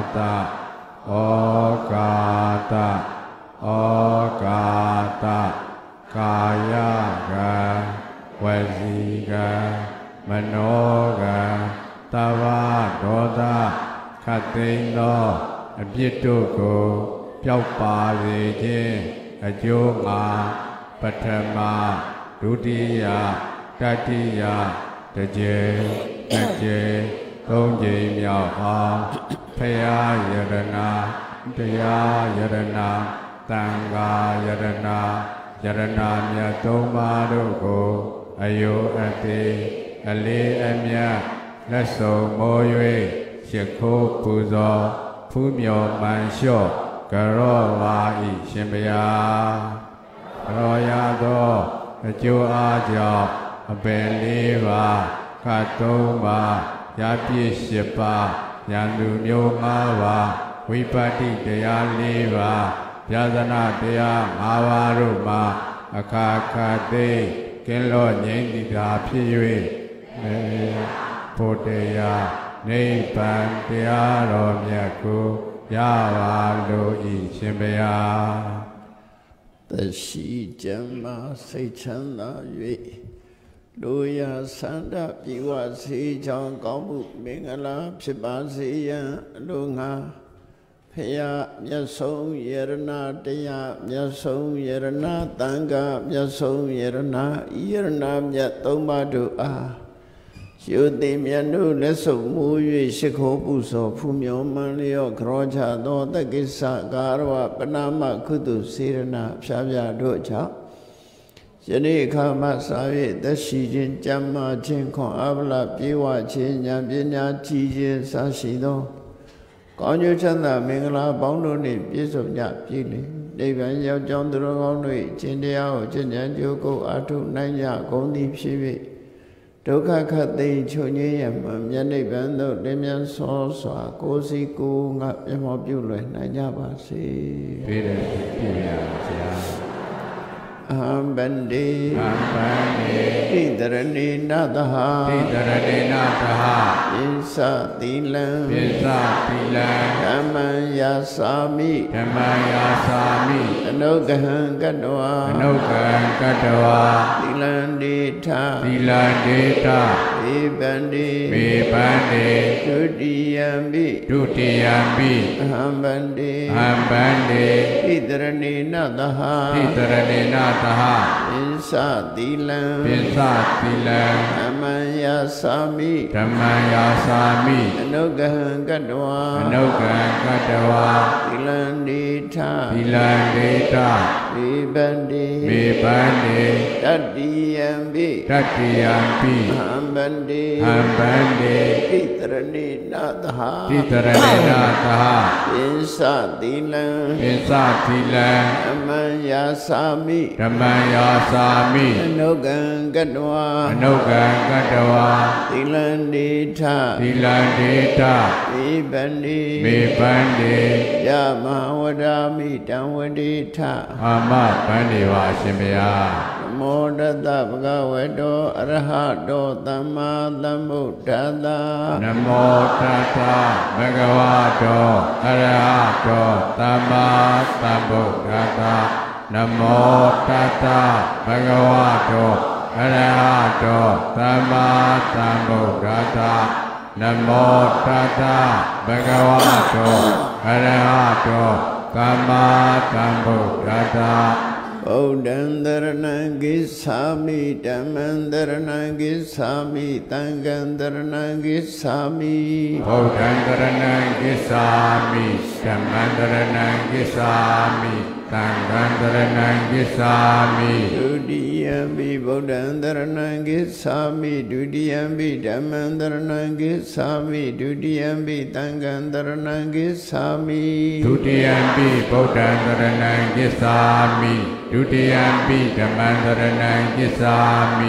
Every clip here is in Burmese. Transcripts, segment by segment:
ตะโอกาตะโอกาตะกายกะวจีกะมโนกะตวะโดตะขัดติงโนอภิตุโกเปียวปาสิจิอโจงาปัทมาดุติยาตติยาตเจตเจသုံးကြိမ်မြောက်အောင်ဖရာယရဏတရားယရဏသံဃာယရဏယရဏမြတ်သုံးပါးတို့ကိုအယုအတိအလေးအမြတ်လက်ဆုံမိုး၍ရခိုးပူဇော်ဖူးမြော်မှန်လျှော့ကရောဝါဤရှင်ဘုရားရောရသောအကျိုးအားကြောင့်အပင်လေးပါးခတ်သုံးပါးยาปิสิปะญาณุโย5ပါးဝိပတ္တိတရား4ပါးญาณတရား5ပါးတို့မှာအခါခါသိကင်းလော့ငြိမ့်တိတာဖြစ်၍ဘုဒ္ဓရာနိဗ္ဗာန်တရားတော်မြတ်ကိုရပါလို့ဤရှင်ဘုရားသရှိကျမ်းမာစိတ်ချမ်းသာ၍လူရဆန္ဒပြေဝစေချောင်းကောင်းမှုမင်္ဂလာဖြစ်ပါစေရန်အလိုငါဖရာမြတ်ဆုံးယရဏတရားမြတ်ဆုံးယရဏသံဃာမြတ်ဆုံးယရဏယရဏမြတ်သုံးပါးတို့အားယုတိမြတ်တို့လက်ဆုပ်မူ၍ရှိခိုးပူဇော်ဖူးမြော်မှန်လျော့ကြောချသောတက္ကိစ္စကာရဝပနာမကုသစေရဏဖြာဖြာတို့ကြောင့်ယနေ့အခါမှစ၍သက်ရှိခြင်းကြမ်းမာခြင်းခွန်အားဗလပြေဝခြင်းဉာဏ်ပညာကြည်ခြင်းစရှိသောကောင်းကျိုးချမ်းသာမင်္ဂလာပေါင်းတို့နှင့်ပြည့်စုံကြပြီလေနိဗ္ဗာန်ရောက်ကြောင်းသူတော်ကောင်းတို့ကျင့်တရားကိုကျင့်ကြံကြိုးကိုအားထုတ်နိုင်ကြကုန်သည်ဖြစ်၍ဒုက္ခခတ်သိမ်းချုပ်ငြိမ်းရမှမြတ်နိဗ္ဗာန်သို့လင်းမြန်စွာစွာကိုယ်စီကိုယ်ငါမျက်မှောက်ပြုလွယ်နိုင်ကြပါစေပြည့်တယ်ပြည့်ရပါဗျာအဟံဗန္တိဣတရဏိနတဟဣတရဏိနတဟပိစသီလံပိစသီလံဓမ္မံယာစာမိဓမ္မံယာစာမိအနုဂဟံကတ္တဝါအနုဂဟံကတ္တဝါသီလံဒေထသီလံဒေထမေဗန္တိမေဗန္တိဒုတိယံပိဒုတိယံပိအဟံဗန္တိအဟံဗန္တိဣတရဏိနတဟဣတရဏိနတဟပိစသီလံပိစသီလံဓမ္မံယာစာမိဓမ္မံယာစာမိအနုဂဟံကတ္တဝါအနုဂဟံကတ္တဝါသီလံဒေထသီလံဒေထမေဗန္တိမေဗန္တိတတ္တိယံပိတတ္တိယံပိအဟံဗန္တိအဟံဗန္တိဣတရဏိနတဟဣတရဏိနတဟပိစသီလံပိစသီလံဓမ္မံယာစာမိဓမ္မံယာစာမိအနုဂံကတ္တဝါအနုဂံကတ္တဝါသီလံဒေထသီလံဒေထမေဗန္တိမေဗန္တိယမဝဒာမိတံဝတိထအာမဗန္တိဝါရှင်ဘုရားမောတတဗုဒ္ဓဝေတောအရဟတောသမ္မာသမ္ဗုဒ္ဓတ္တနမောတတဗုဒ္ဓဝါတောအရဟတောသမ္မာသမ္ဗုဒ္ဓတ္တနမောတတဗုဒ္ဓဝါတောအရဟတောသမ္မာသမ္ဗုဒ္ဓတ္တနမောတတဗုဒ္ဓဝါတောအရဟတောသမ္မာသမ္ဗုဒ္ဓတ္တဗုဒ္ဓံတရဏံကိသာမိဓမ္မံတရဏံကိသာမိသံဃံတရဏံကိသာမိဗုဒ္ဓံတရဏံကိသာမိဓမ္မံတရဏံကိသာမိသံဃံတရဏံကိသာမိဒုတိယံပိဗုဒ္ဓံတရဏံကိသာမိဒုတိယံပိဓမ္မံတရဏံကိသာမိဒုတိယံပိသံဃံတရဏံကိသာမိဒုတိယံပိဗုဒ္ဓံတရဏံကိသာမိဒုတိယံပိဓမ္မံတရဏံကိသာမိဒ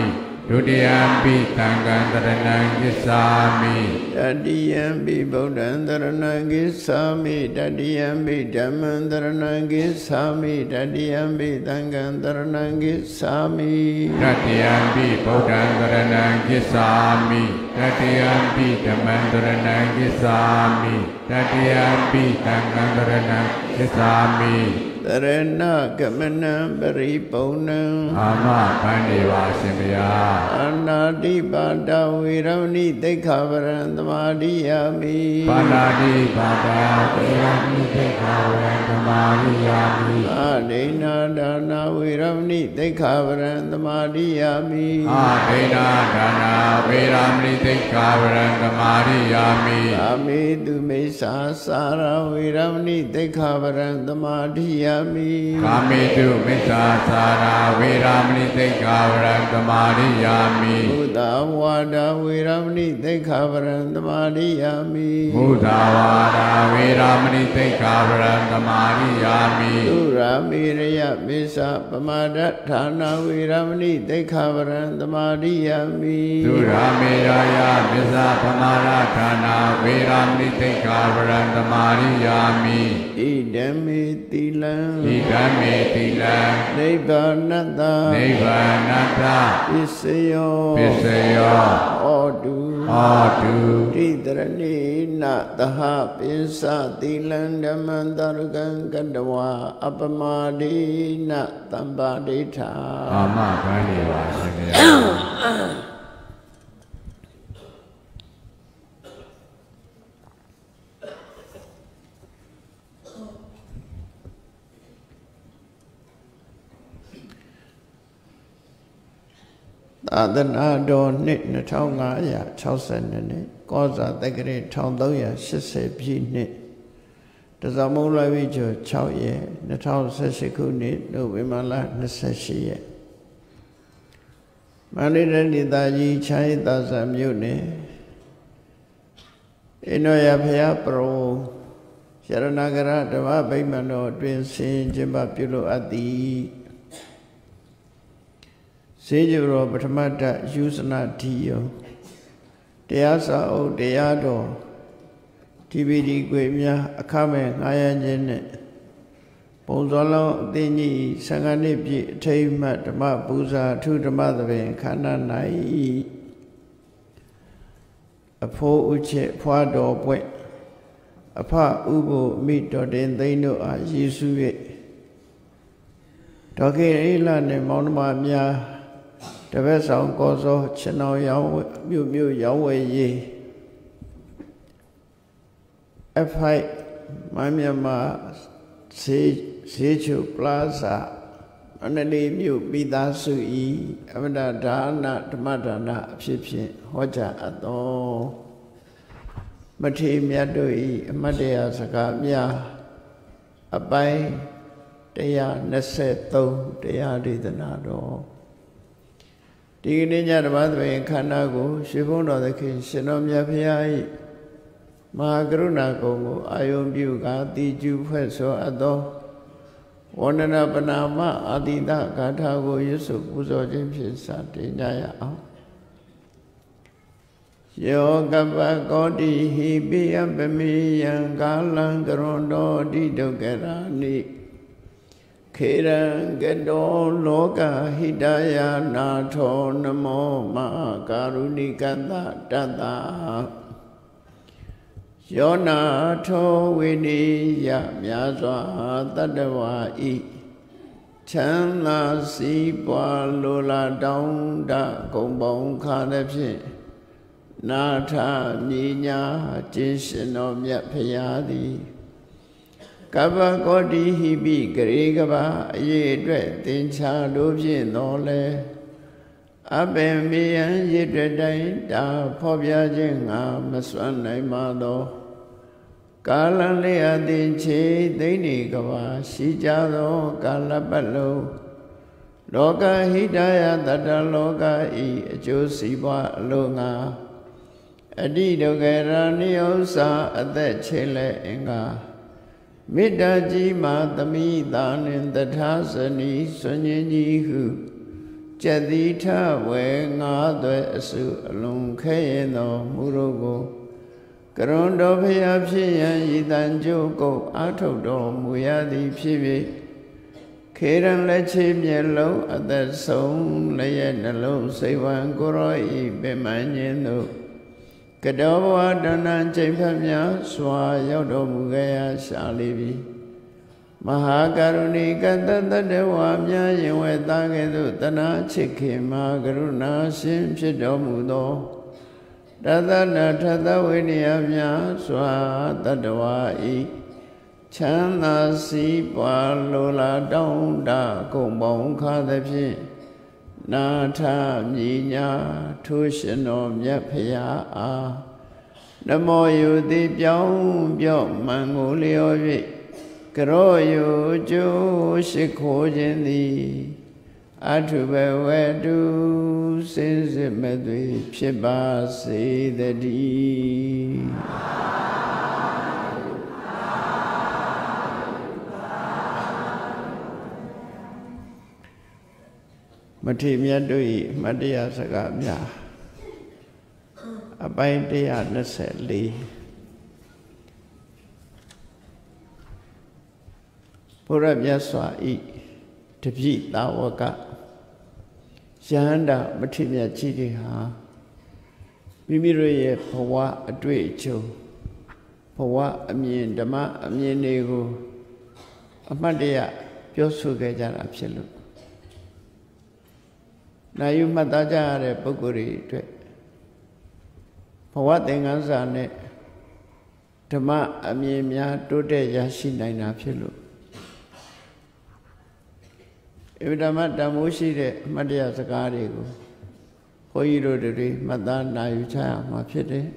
Dutiyampi Tangam Taranam Gissami Tatiyampi Buddham Taranam Gissami Tatiyampi Dhammam Taranam Gissami Tatiyampi Tangam Taranam Gissami Tatiyampi Buddham Taranam Gissami Tatiyampi Dhammam Taranam Gissami Tatiyampi Tangam Taranam Gissami Tarana Gamanam Paripunam Ama Pandeva Simbaya Anadi Bada Viravani Dekavaran Tamadiyami Panadi Bada Viravani Dekavaran Tamadiyami Adena Dana Viravani Dekavaran Tamadiyami Adena Dana Viravani Dekavaran Tamadiyami Ame Dumesa Sara Viravani Dekavaran Tamadiyami Kamitu Mita Sara Viramani Dekavaran Tamadiyami Buddha Wada Viramani Dekavaran Tamadiyami Buddhavada Viramani Dekavaran Tamadiyami Sura Miraya Misa Pamada Thana Viramani Dekavaran Tamadiyami Sura Miraya Misa Pamada Thana Viramani Dekavaran Tamadiyami Idami Tilam Idame Tilam Nibbanatta Nibbanatta Pisayo Pisayo Odu Odu Tidrani Nataha Pisa Tilam Dhamantarukan Kadawa Apamadi Natambadita Ama Pandeva Simbaya Adana do nit 2560 နှစ်ကောဇာတက္ကရာ1380ပြည့်နှစ်တဇမုံလာဝိကျော်6ရက်2018ခုနှစ်နိုဝင်ဘာလ28ရက်မန္တလေးဒေသကြီးချမ်းသာစံမြို့နယ်အင်းတော်ရဖျားပရုံရတနာကရဓမ္မဗိမာန်တော်အတွင်ဆင်ကျင်းပပြုလုပ်အပ်သည်စေကျရောပထမတ္တယူဇနာတိယောတရားစာအုပ်တရားတော်ဒီပီဒီကွေများအခမဲ့ငှားရမ်းခြင်းနဲ့ပုံစောလုံးအသိဉာဏ်15နှစ်ပြည့်အထိမ်းအမှတ်ဓမ္မပူဇာအထုဓမ္မသဘင်ခန္ဓာ၌အဖိုးဥချက်ဖွားတော်ပွဲအဖဥပုမိတော်တင်သိန်းတို့အားရည်စူး၍ဒေါကေအိလနှင့်မောင်နှမများတပည့်ဆောင်ကောစောခြေနောင်ရောင်းမြို့ရောင်းဝယ်ရေး F5 မမြမဈေးချုပလာဇာမန္တလေးမြို့မိသားစုဤအမတဒါနဓမ္မဒါနအဖြစ်ဖြင့်ဟောကြားအပ်သောမထေမြတ်တို့ဤအမတ်တရားစကားများအပိုင်း123တရားဒေသနာတော်ဒီကနေ့ညဓမ္မသဘင်ခန္ဓာကိုရွှေဘုန်းတော်သခင်ရှင်တော်မြတ်ဖရာဤမဟာကရုဏာကုံကိုအာယုံပြုကာတိကျူဖွဲ့ဆိုအပ်သောဝန္ဒနာပနာမအာတိတဂါထာကိုရွတ်ဆိုပူဇော်ခြင်းဖြင့်စတင်ကြရအောင်ယောကပကောတိဟိပိယပမေယံကာလံကရွန်တောတိဒုက္ခရာနိခေရံကတောလောကဟိတယနာထောနမောမကာရုဏိကတတတ္တယောနာထောဝိနိယမြာစွာတတ္တဝါဤချမ်းသာစီးပွားလိုလားတောင်းတဂုံပေါင်းခါသည်ဖြင့်နာထမြေညာကျင့်ရှင်တော်မြတ်ဖရာသည်ကပ္ပကောတိဟိပိဂရေကဘာအရေးအတွက်သင်္ချာတို့ဖြင့်တော်လဲအပင်မေယံရည်တွေ့တိုင်းတာဖော်ပြခြင်းငါမစွမ်းနိုင်ပါသောကာလလေးအသင်ချေသိနေကဘာရှိကြသောကာလပတ်လုံးလောကဟိတယတတ္တလောကဤအကျိုးစီးပွားအလို့ငါအတိဒုက္ခရာနိဥ္စာအသက်ချေလဲအင်္ဂါမေတ္တာကြီးမှာသမိတာနှင့်တထာဇနီဆွန်ញင်းကြီးဟု Jadita we ngade asu alung kayeno murogo Garondo Payapsian Yidan Joko Atodo Muyadi Pibi Kiran Lechim Yellow at that song Layan Allo Sewan Goroi Bemanyeno Kadawa Danan Jampamya Swa Yodo Mugaya Shalibi Mahakaruni Kantata Dewamya Yewetagedu Tana Chikima Garuna Sim Chidomudo Dadana Tata Winiyamya Swa Tadawai Chana Si Palola Donda Kumbong Kadapi Nata Minya Tushino Myapaya Namo Yudi Byong Byong Mangolio Karoyo Jo Shiko Jendi Atube Wedu Sinse Medwi Piba Se the D Mati Miadui Madia Sagamya Abaindia Naseli Pura Vyaswa I Tabi Tawaka Shanda Matimia Chidiha Mimiroye Pawa Adwecho Pawa Amin Dama Amin Nego Amadia Piosuga Absolute Nayu Mataja Poguri Pawa Tenganzane Dama Amimia Tote Yashina in Absolute Evidama Damushi de Madia Sakarigo, Hoiro de Madan Nayucha, Mapide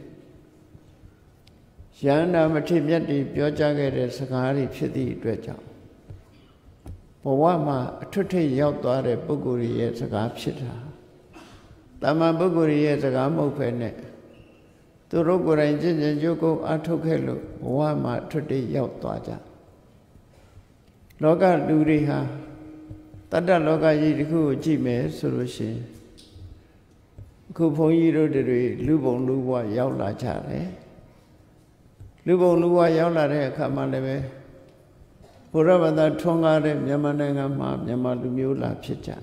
Shana Matimiati, Piojaga Sakari, Piti, Dweja Powama, Tutti Yotare, Buguri, Sakapshita Tama Buguri, Sakamo Pene Turogura and Joko Atokelo, Powama, Tutti Yotwaja Loga Duriha Tata Loga Yiku Jime solution. Kupongiro de Lubon Luwa Yaula Chare Lubon Luwa Yaula Kamaleve Puravada Tonga de Yamananga Mam Yamalumula Pichar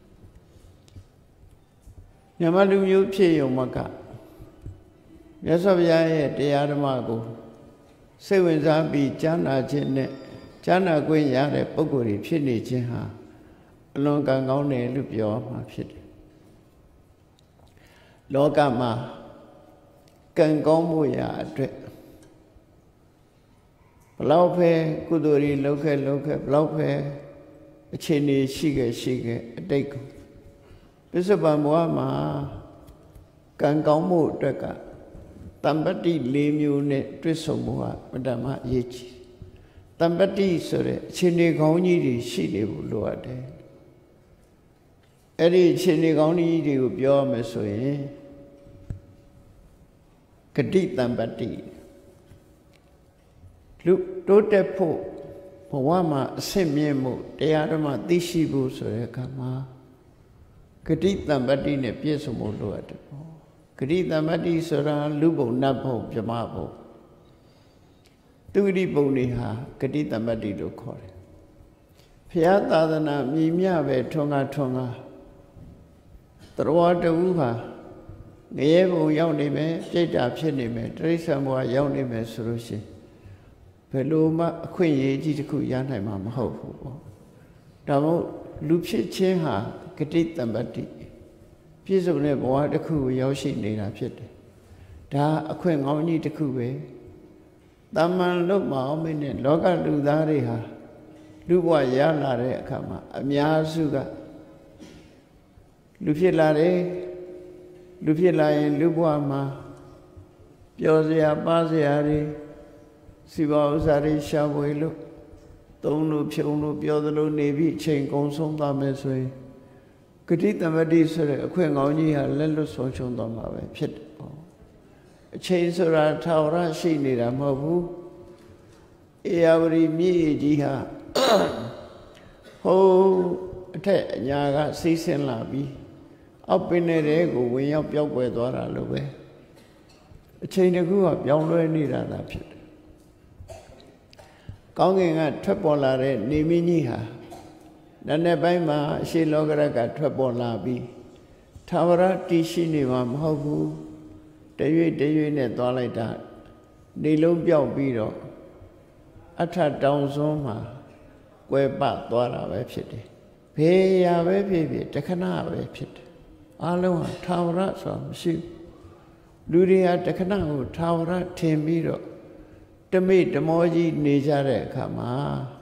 Yamalumu Pio Maka Yasavia de Adamago Seven Zambi Jana Jene Jana Gwen Yare Poguri Pini Jiha Long Gangone Lupio Mapit Logama Gangomuya Blaupe Kuduri Loke Blaupe Chini Shige Deko Bisabamuama Gangomu Deka Tambati Limune Trisomua Madama Yichi Tambati Sore Chini Goni Shili Luade Eri Chini Goni di Ubio Mesoe Kadit Tambati Look Tote Po Powama Semiemo Deadama Dishibu Sorekama Kadit Tambati ne Piesomo Luade Kadit Tambati Sora Lubo Napo Jamabo Turi Boniha Kadit Tambati do Kore Piatadana Mimiave Tonga Tarawata Uha, Nevo Yaunime, Jeta Penime, Trasamwa Yaunime Solution. Peluma, Queen Jiku Yanamam Hope. Damo Lupi Chenha, Katit Tambati. Piece of Nebo, the Ku Yoshi Nina Pit. Da a queen only the Kube. Daman look Maomin and Loga Ludariha. Luwa Yala Kama, Amia Suga. Lupilare, Lubuama, Piozia Baziari, Sivazari Shabuelo, Donu Piono Piodolo Navy, Chain Consom Damesway. Kadita Madisere, Queen Onia, Lelo Sonchon Dama, Pit. A chain Sura Taura, she need a Mabu. Eavri mi jiha. Ho အထက်အညာကစီးဆင်းလာပြီးအောက်ပင်တဲ့ကိုဝင်ရောက်ပြောက်ွယ်သွားတာလို့ပဲအချိန်တစ်ခုကပြောင်းလဲနေတာသာဖြစ်တယ်ကောင်းကင်ကထွက်ပေါ်လာတဲ့နေမင်းကြီးဟာနည်းနည်းပိုင်းမှာအရှိလောကရကထွက်ပေါ်လာပြီးသာဝရတည်ရှိနေမှာမဟုတ်ဘူးတရွေ့တရွေ့နဲ့သွားလိုက်တာနေလုံးပြောက်ပြီးတော့အထတောင်စွန်းမှာကွယ်ပသွားတာပဲဖြစ်တယ်ဘယ်ရာပဲဖြစ်ဖြစ်တခဏပဲဖြစ်တယ်အလုံးဟာသာဝရဆိုတာမရှိဘူးလူတွေဟာတခဏကိုသာဝရထင်ပြီးတော့တမိတမောကြီးနေကြတဲ့အခါမှာ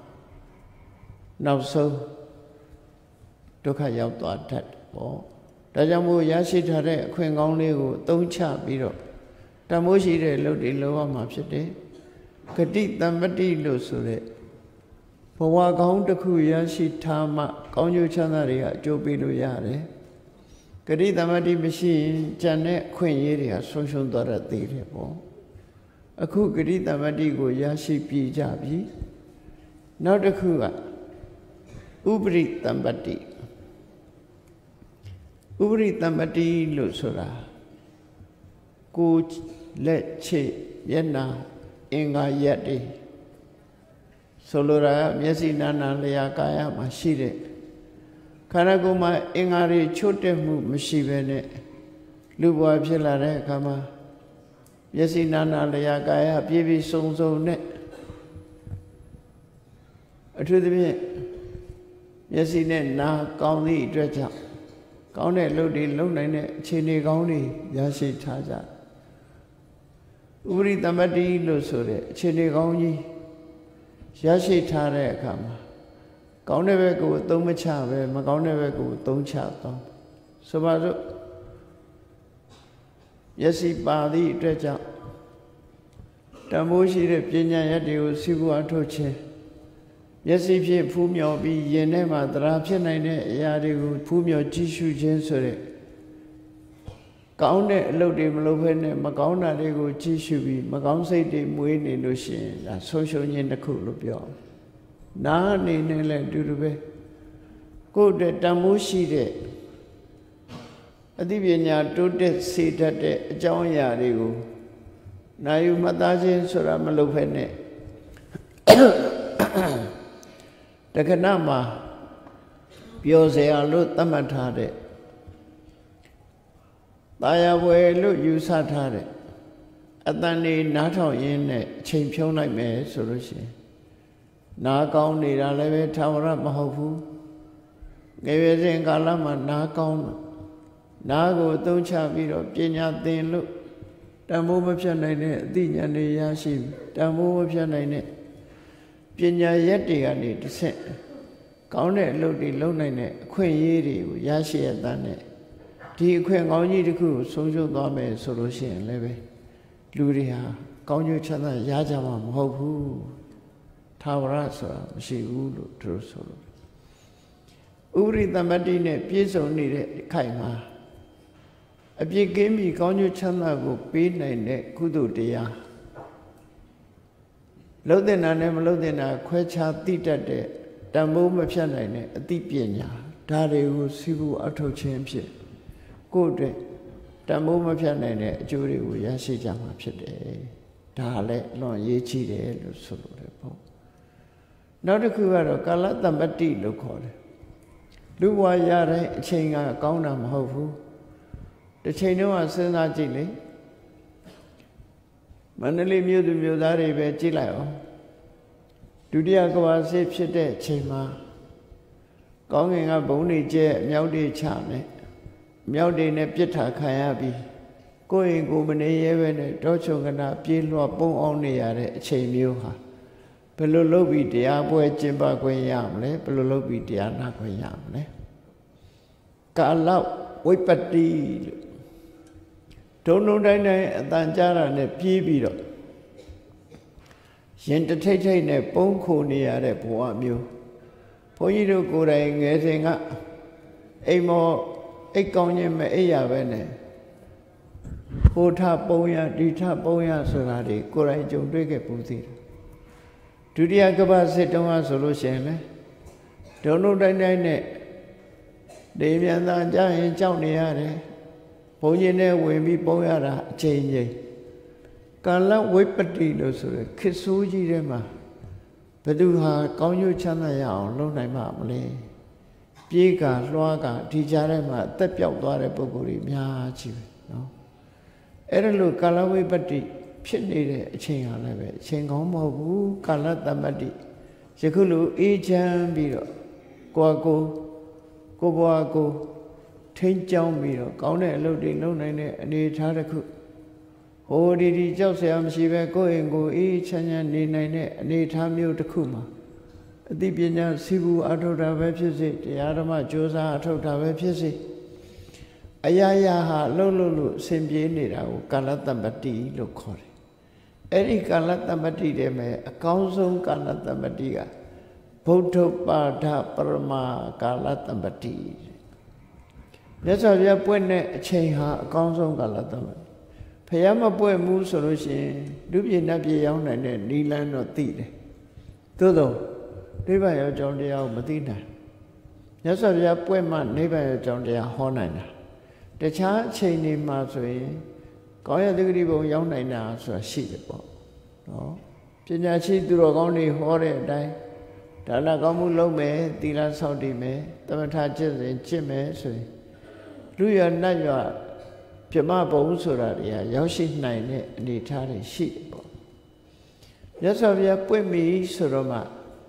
နောက်ဆုံးဒုက္ခရောက်သွားတတ်တယ်ပေါ့ဒါကြောင့်မို့ရရှိထားတဲ့အခွင့်ကောင်းလေးကိုအသုံးချပြီးတော့တမိုးရှိတဲ့လုပ်တွေလုပ်ရမှာဖြစ်တယ်ဂတိတမ္ပတိလို့ဆိုတဲ့ဘဝကောင်းတစ်ခုရရှိထားမှကောင်းကျိုးချမ်းသာတွေကအကျိုးပေးလို့ရတယ်ဂတိတမ္ပတိမရှိရင်ကျန်တဲ့အခွင့်အရေးတွေကဆုံးရှုံးသွားတတ်သေးတယ်ပေါ့အခုဂတိတမ္ပတိကိုရရှိပြီးကြပြီနောက်တစ်ခုကဥပရိတမ္ပတိဥပရိတမ္ပတိလို့ဆိုတာကိုလက်ခြေမျက်နှာအင်္ဂါရက်တွေဆိုလိုတာမျက်စိနာနာလျာကာယမှာရှိတဲ့ခန္ဓာကိုယ်မှာအင်္ဂါတွေချွတ်တက်မှုမရှိဘဲနဲ့လူဘဝဖြစ်လာတဲ့အခါမှာမျက်စိနာနာလျာကာယပြည့်ပြည့်စုံစုံနဲ့အထူးသဖြင့်မျက်စိနဲ့နားကောင်းသည့်အတွက်ကြောင့်ကောင်းတဲ့လုပ်တွေလုပ်နိုင်တဲ့အခြေအနေကောင်းတွေရရှိထားကြဥပရိတမ္ပတိလို့ဆိုတဲ့အခြေအနေကောင်းကြီးရရှိထားတဲ့အခါမှာကောင်းတဲ့ဘက်ကိုအသုံးမချပဲမကောင်းတဲ့ဘက်ကိုအသုံးချသွားဆိုပါစို့မျက်စိပါသည့်အတွက်ကြောင့်တမိုးရှိတဲ့ပညာရတွေကိုစီးပွားထုတ်ခြင်းမျက်စိဖြင့်ဖူးမြော်ပြီးရင်ထဲမှာတရားဖြစ်နိုင်တဲ့အရာတွေကိုဖူးမြော်ကြည့်ရှုခြင်းဆိုတဲ့ကောင်းတဲ့အလုပ်တွေမလုပ်ဘဲနဲ့မကောင်းတာတွေကိုကြည့်ရှုပြီးမကောင်းစိတ်တွေမွေးနေလို့ရှိရင်ဒါဆုံးရှုံးခြင်းတစ်ခုလို့ပြောနားအနေနဲ့လည်းအတူတူပဲကိုယ့်အတွက်တန်ဖိုးရှိတဲ့အသိပညာတိုးတက်စေတတ်တဲ့အကြောင်းအရာတွေကိုနာယူမှတ်သားခြင်းဆိုတာမလုပ်ဘဲနဲ့တခဏမှာပျော်စရာလို့သတ်မှတ်ထားတဲ့တာယာဝယ်လို့ယူဆထားတဲ့အတန်နေနားထောင်ရင်းနဲ့အချိန်ဖြုံးလိုက်မယ်ဆိုလို့ရှိရင်နားကောင်းနေတာလည်းပဲထာဝရမဟုတ်ဘူးငယ်ရွယ်စဉ်ကာလမှာနားကောင်းလို့နားကိုအသုံးချပြီးတော့ပညာသင်လို့တန်ဖိုးမဖြတ်နိုင်တဲ့အသိဉာဏ်တွေရရှိတန်ဖိုးမဖြတ်နိုင်တဲ့ပညာရက်တွေကနေတစ်ဆင့်ကောင်းတဲ့အလုပ်တွေလုပ်နိုင်တဲ့အခွင့်အရေးတွေကိုရရှိရတဲ့နဲ့ဒီအခွင့်ကောင်းကြီးတစ်ခုကိုဆုံးရှုံးသွားမယ်ဆိုလို့ရှိရင်လည်းပဲလူတွေဟာကောင်းကျိုးချမ်းသာရကြမှာမဟုတ်ဘူးထာဝရဆိုတာမရှိဘူးလို့သူတို့ဆိုလို့ဥပရိတမတ္တိနဲ့ပြည့်စုံနေတဲ့ခိုင်မှာအပြည့်ကင်းပြီးကောင်းကျိုးချမ်းသာကိုပေးနိုင်တဲ့ကုသိုလ်တရားလုံးတဲ့နာနဲ့မလုံးတဲ့နာခွဲခြားသိတတ်တဲ့တန်ဖိုးမဖြတ်နိုင်တဲ့အသိပညာဒါတွေကိုစီးပူအထောက်ခြင်းဖြစ်ကိုယ့်အတွက်တန်ဖိုးမဖြတ်နိုင်တဲ့အကျိုးတွေကိုရရှိကြမှာဖြစ်တယ်ဒါလည်းလွန်ရေးကြည့်တယ်လို့ဆိုလိုတယ်ပေါ့နောက်တစ်ခုကတော့ကာလတမ္ပတိလို့ခေါ်တယ်လူဘဝရတဲ့အချိန်ကကောင်းတာမဟုတ်ဘူးတစ်ချိန်တုန်းကစဉ်းစားကြည့်လေမန္တလေးမြို့သူမြို့သားတွေပဲကြည့်လိုက်အောင်ဒုတိယကမ္ဘာစစ်ဖြစ်တဲ့အချိန်မှာကောင်းကင်ကဘုံတွေကျဲအမြောက်တွေချမယ်အမြောက်တွေနဲ့ပြစ်ထားခံရပြီးကိုယ့်ရင်ကိုယ်မနေရဲပဲနဲ့တောချုံကနာပြေးလွှတ်ပုံအောင်နေရတဲ့အချိန်မျိုးဟာဘယ်လိုလုပ်ပြီးတရားပွဲကျင့်ပခွင့်ရမလဲဘယ်လိုလုပ်ပြီးတရားနာခွင့်ရမလဲကာလဝိပတ္တိလို့ဒုံတိုင်းတိုင်းအတန်ကြားတာနဲ့ပြေးပြီးတော့ရင်တထိတ်ထိတ်နဲ့ပုံခိုနေရတဲ့ဘဝမျိုးဘုန်းကြီးတို့ကိုယ်တိုင်ငယ်စဉ်ကအိမ်မောအိတ်ကောင်းခြင်းမအိပ်ရပဲနဲ့ဟိုထပုံရဒီထပုံရဆိုတာတွေကိုယ်တိုင်ကြုံတွေ့ခဲ့ပူးသေးတယ်ဒုတိယကမ္ဘာစစ်တုန်းကဆိုလို့ရှိရင်လေဒုံတိုင်းတိုင်းနဲ့နေပြန်သာကြရင်ကြောက်နေရတယ်ဘုန်းကြီးနဲ့ဝင်ပြီးပုံရတာအချိန်ချင်းကာလဝိပတ္တိလို့ဆိုရယ်ခေတ်ဆိုးကြီးထဲမှာဘယ်သူဟာကောင်းကျိုးချမ်းသာရအောင်လုပ်နိုင်မှာမလဲပြေးကလွှားကဒီကြားထဲမှာအသက်ပြောက်သွားတဲ့ပုဂ္ဂိုလ်တွေအများကြီးပဲနော်အဲ့ဒါလို့ကာလဝိပတ္တိဖြစ်နေတဲ့အချိန်ဟာလည်းပဲအချိန်ကောင်းမဟုတ်ဘူးကာလတမ္ပတ္တိယခုလိုအေးချမ်းပြီးတော့ကိုဘွားကိုထိန်းကျောင်းပြီးတော့ကောင်းတဲ့အလုပ်တွေလုပ်နိုင်တဲ့အနေအထားတစ်ခုဟိုဒီကြောက်စရာမရှိပဲကိုယ့်အိမ်ကိုအေးချမ်းချမ်းနေနိုင်တဲ့အနေအထားမျိုးတစ်ခုမှာအသိပညာစီးပူးအထောက်တာပဲဖြစ်စေတရားဓမ္မကြိုးစားအထောက်တာပဲဖြစ်စေအရာရာဟာလှုပ်လို့အစဉ်ပြေးနေတာကိုကာလတမ္ပတ္တိလို့ခေါ်တယ်အဲ့ဒီကာလတမ္ပတ္တိထဲမှာအကောင်းဆုံးကာလတမ္ပတ္တိကဗုဒ္ဓပါဒပရမကာလတမ္ပတ္တိမြတ်စွာဘုရားပွင့်တဲ့အချိန်ဟာအကောင်းဆုံးကာလတမ္ပတ္တိဘုရားမပွင့်ဘူးဆိုလို့ရှိရင်လူပြည်နတ်ပြည်ရောက်နိုင်တဲ့နိလန်းတော့သိတယ်သို့တော့နိဗ္ဗာန်ရောက်ကြောင်းတရားကိုမသိနိုင်မြတ်စွာဘုရားပွင့်မှနိဗ္ဗာန်ရောက်ကြောင်းတရားဟောနိုင်တာတခြားအချိန်တွေမှာဆိုရင်ကောင်းရသတိဘုံရောက်နိုင်တာဆိုတာရှိတယ်ပေါ့နော်ပညာရှိသူတော်ကောင်းတွေဟောတဲ့အတိုင်းဒါနကောင်းမှုလုပ်မယ်သီလဆောက်တည်မယ်သမထကျင့်စဉ်ကျင့်မယ်ဆိုရင်လူရနတ်ရပြမဘုံဆိုတာတွေကရောက်ရှိနိုင်တဲ့အနေအထားတွေရှိတယ်ပေါ့မြတ်စွာဘုရားပွင့်ပြီဆိုတော့မှ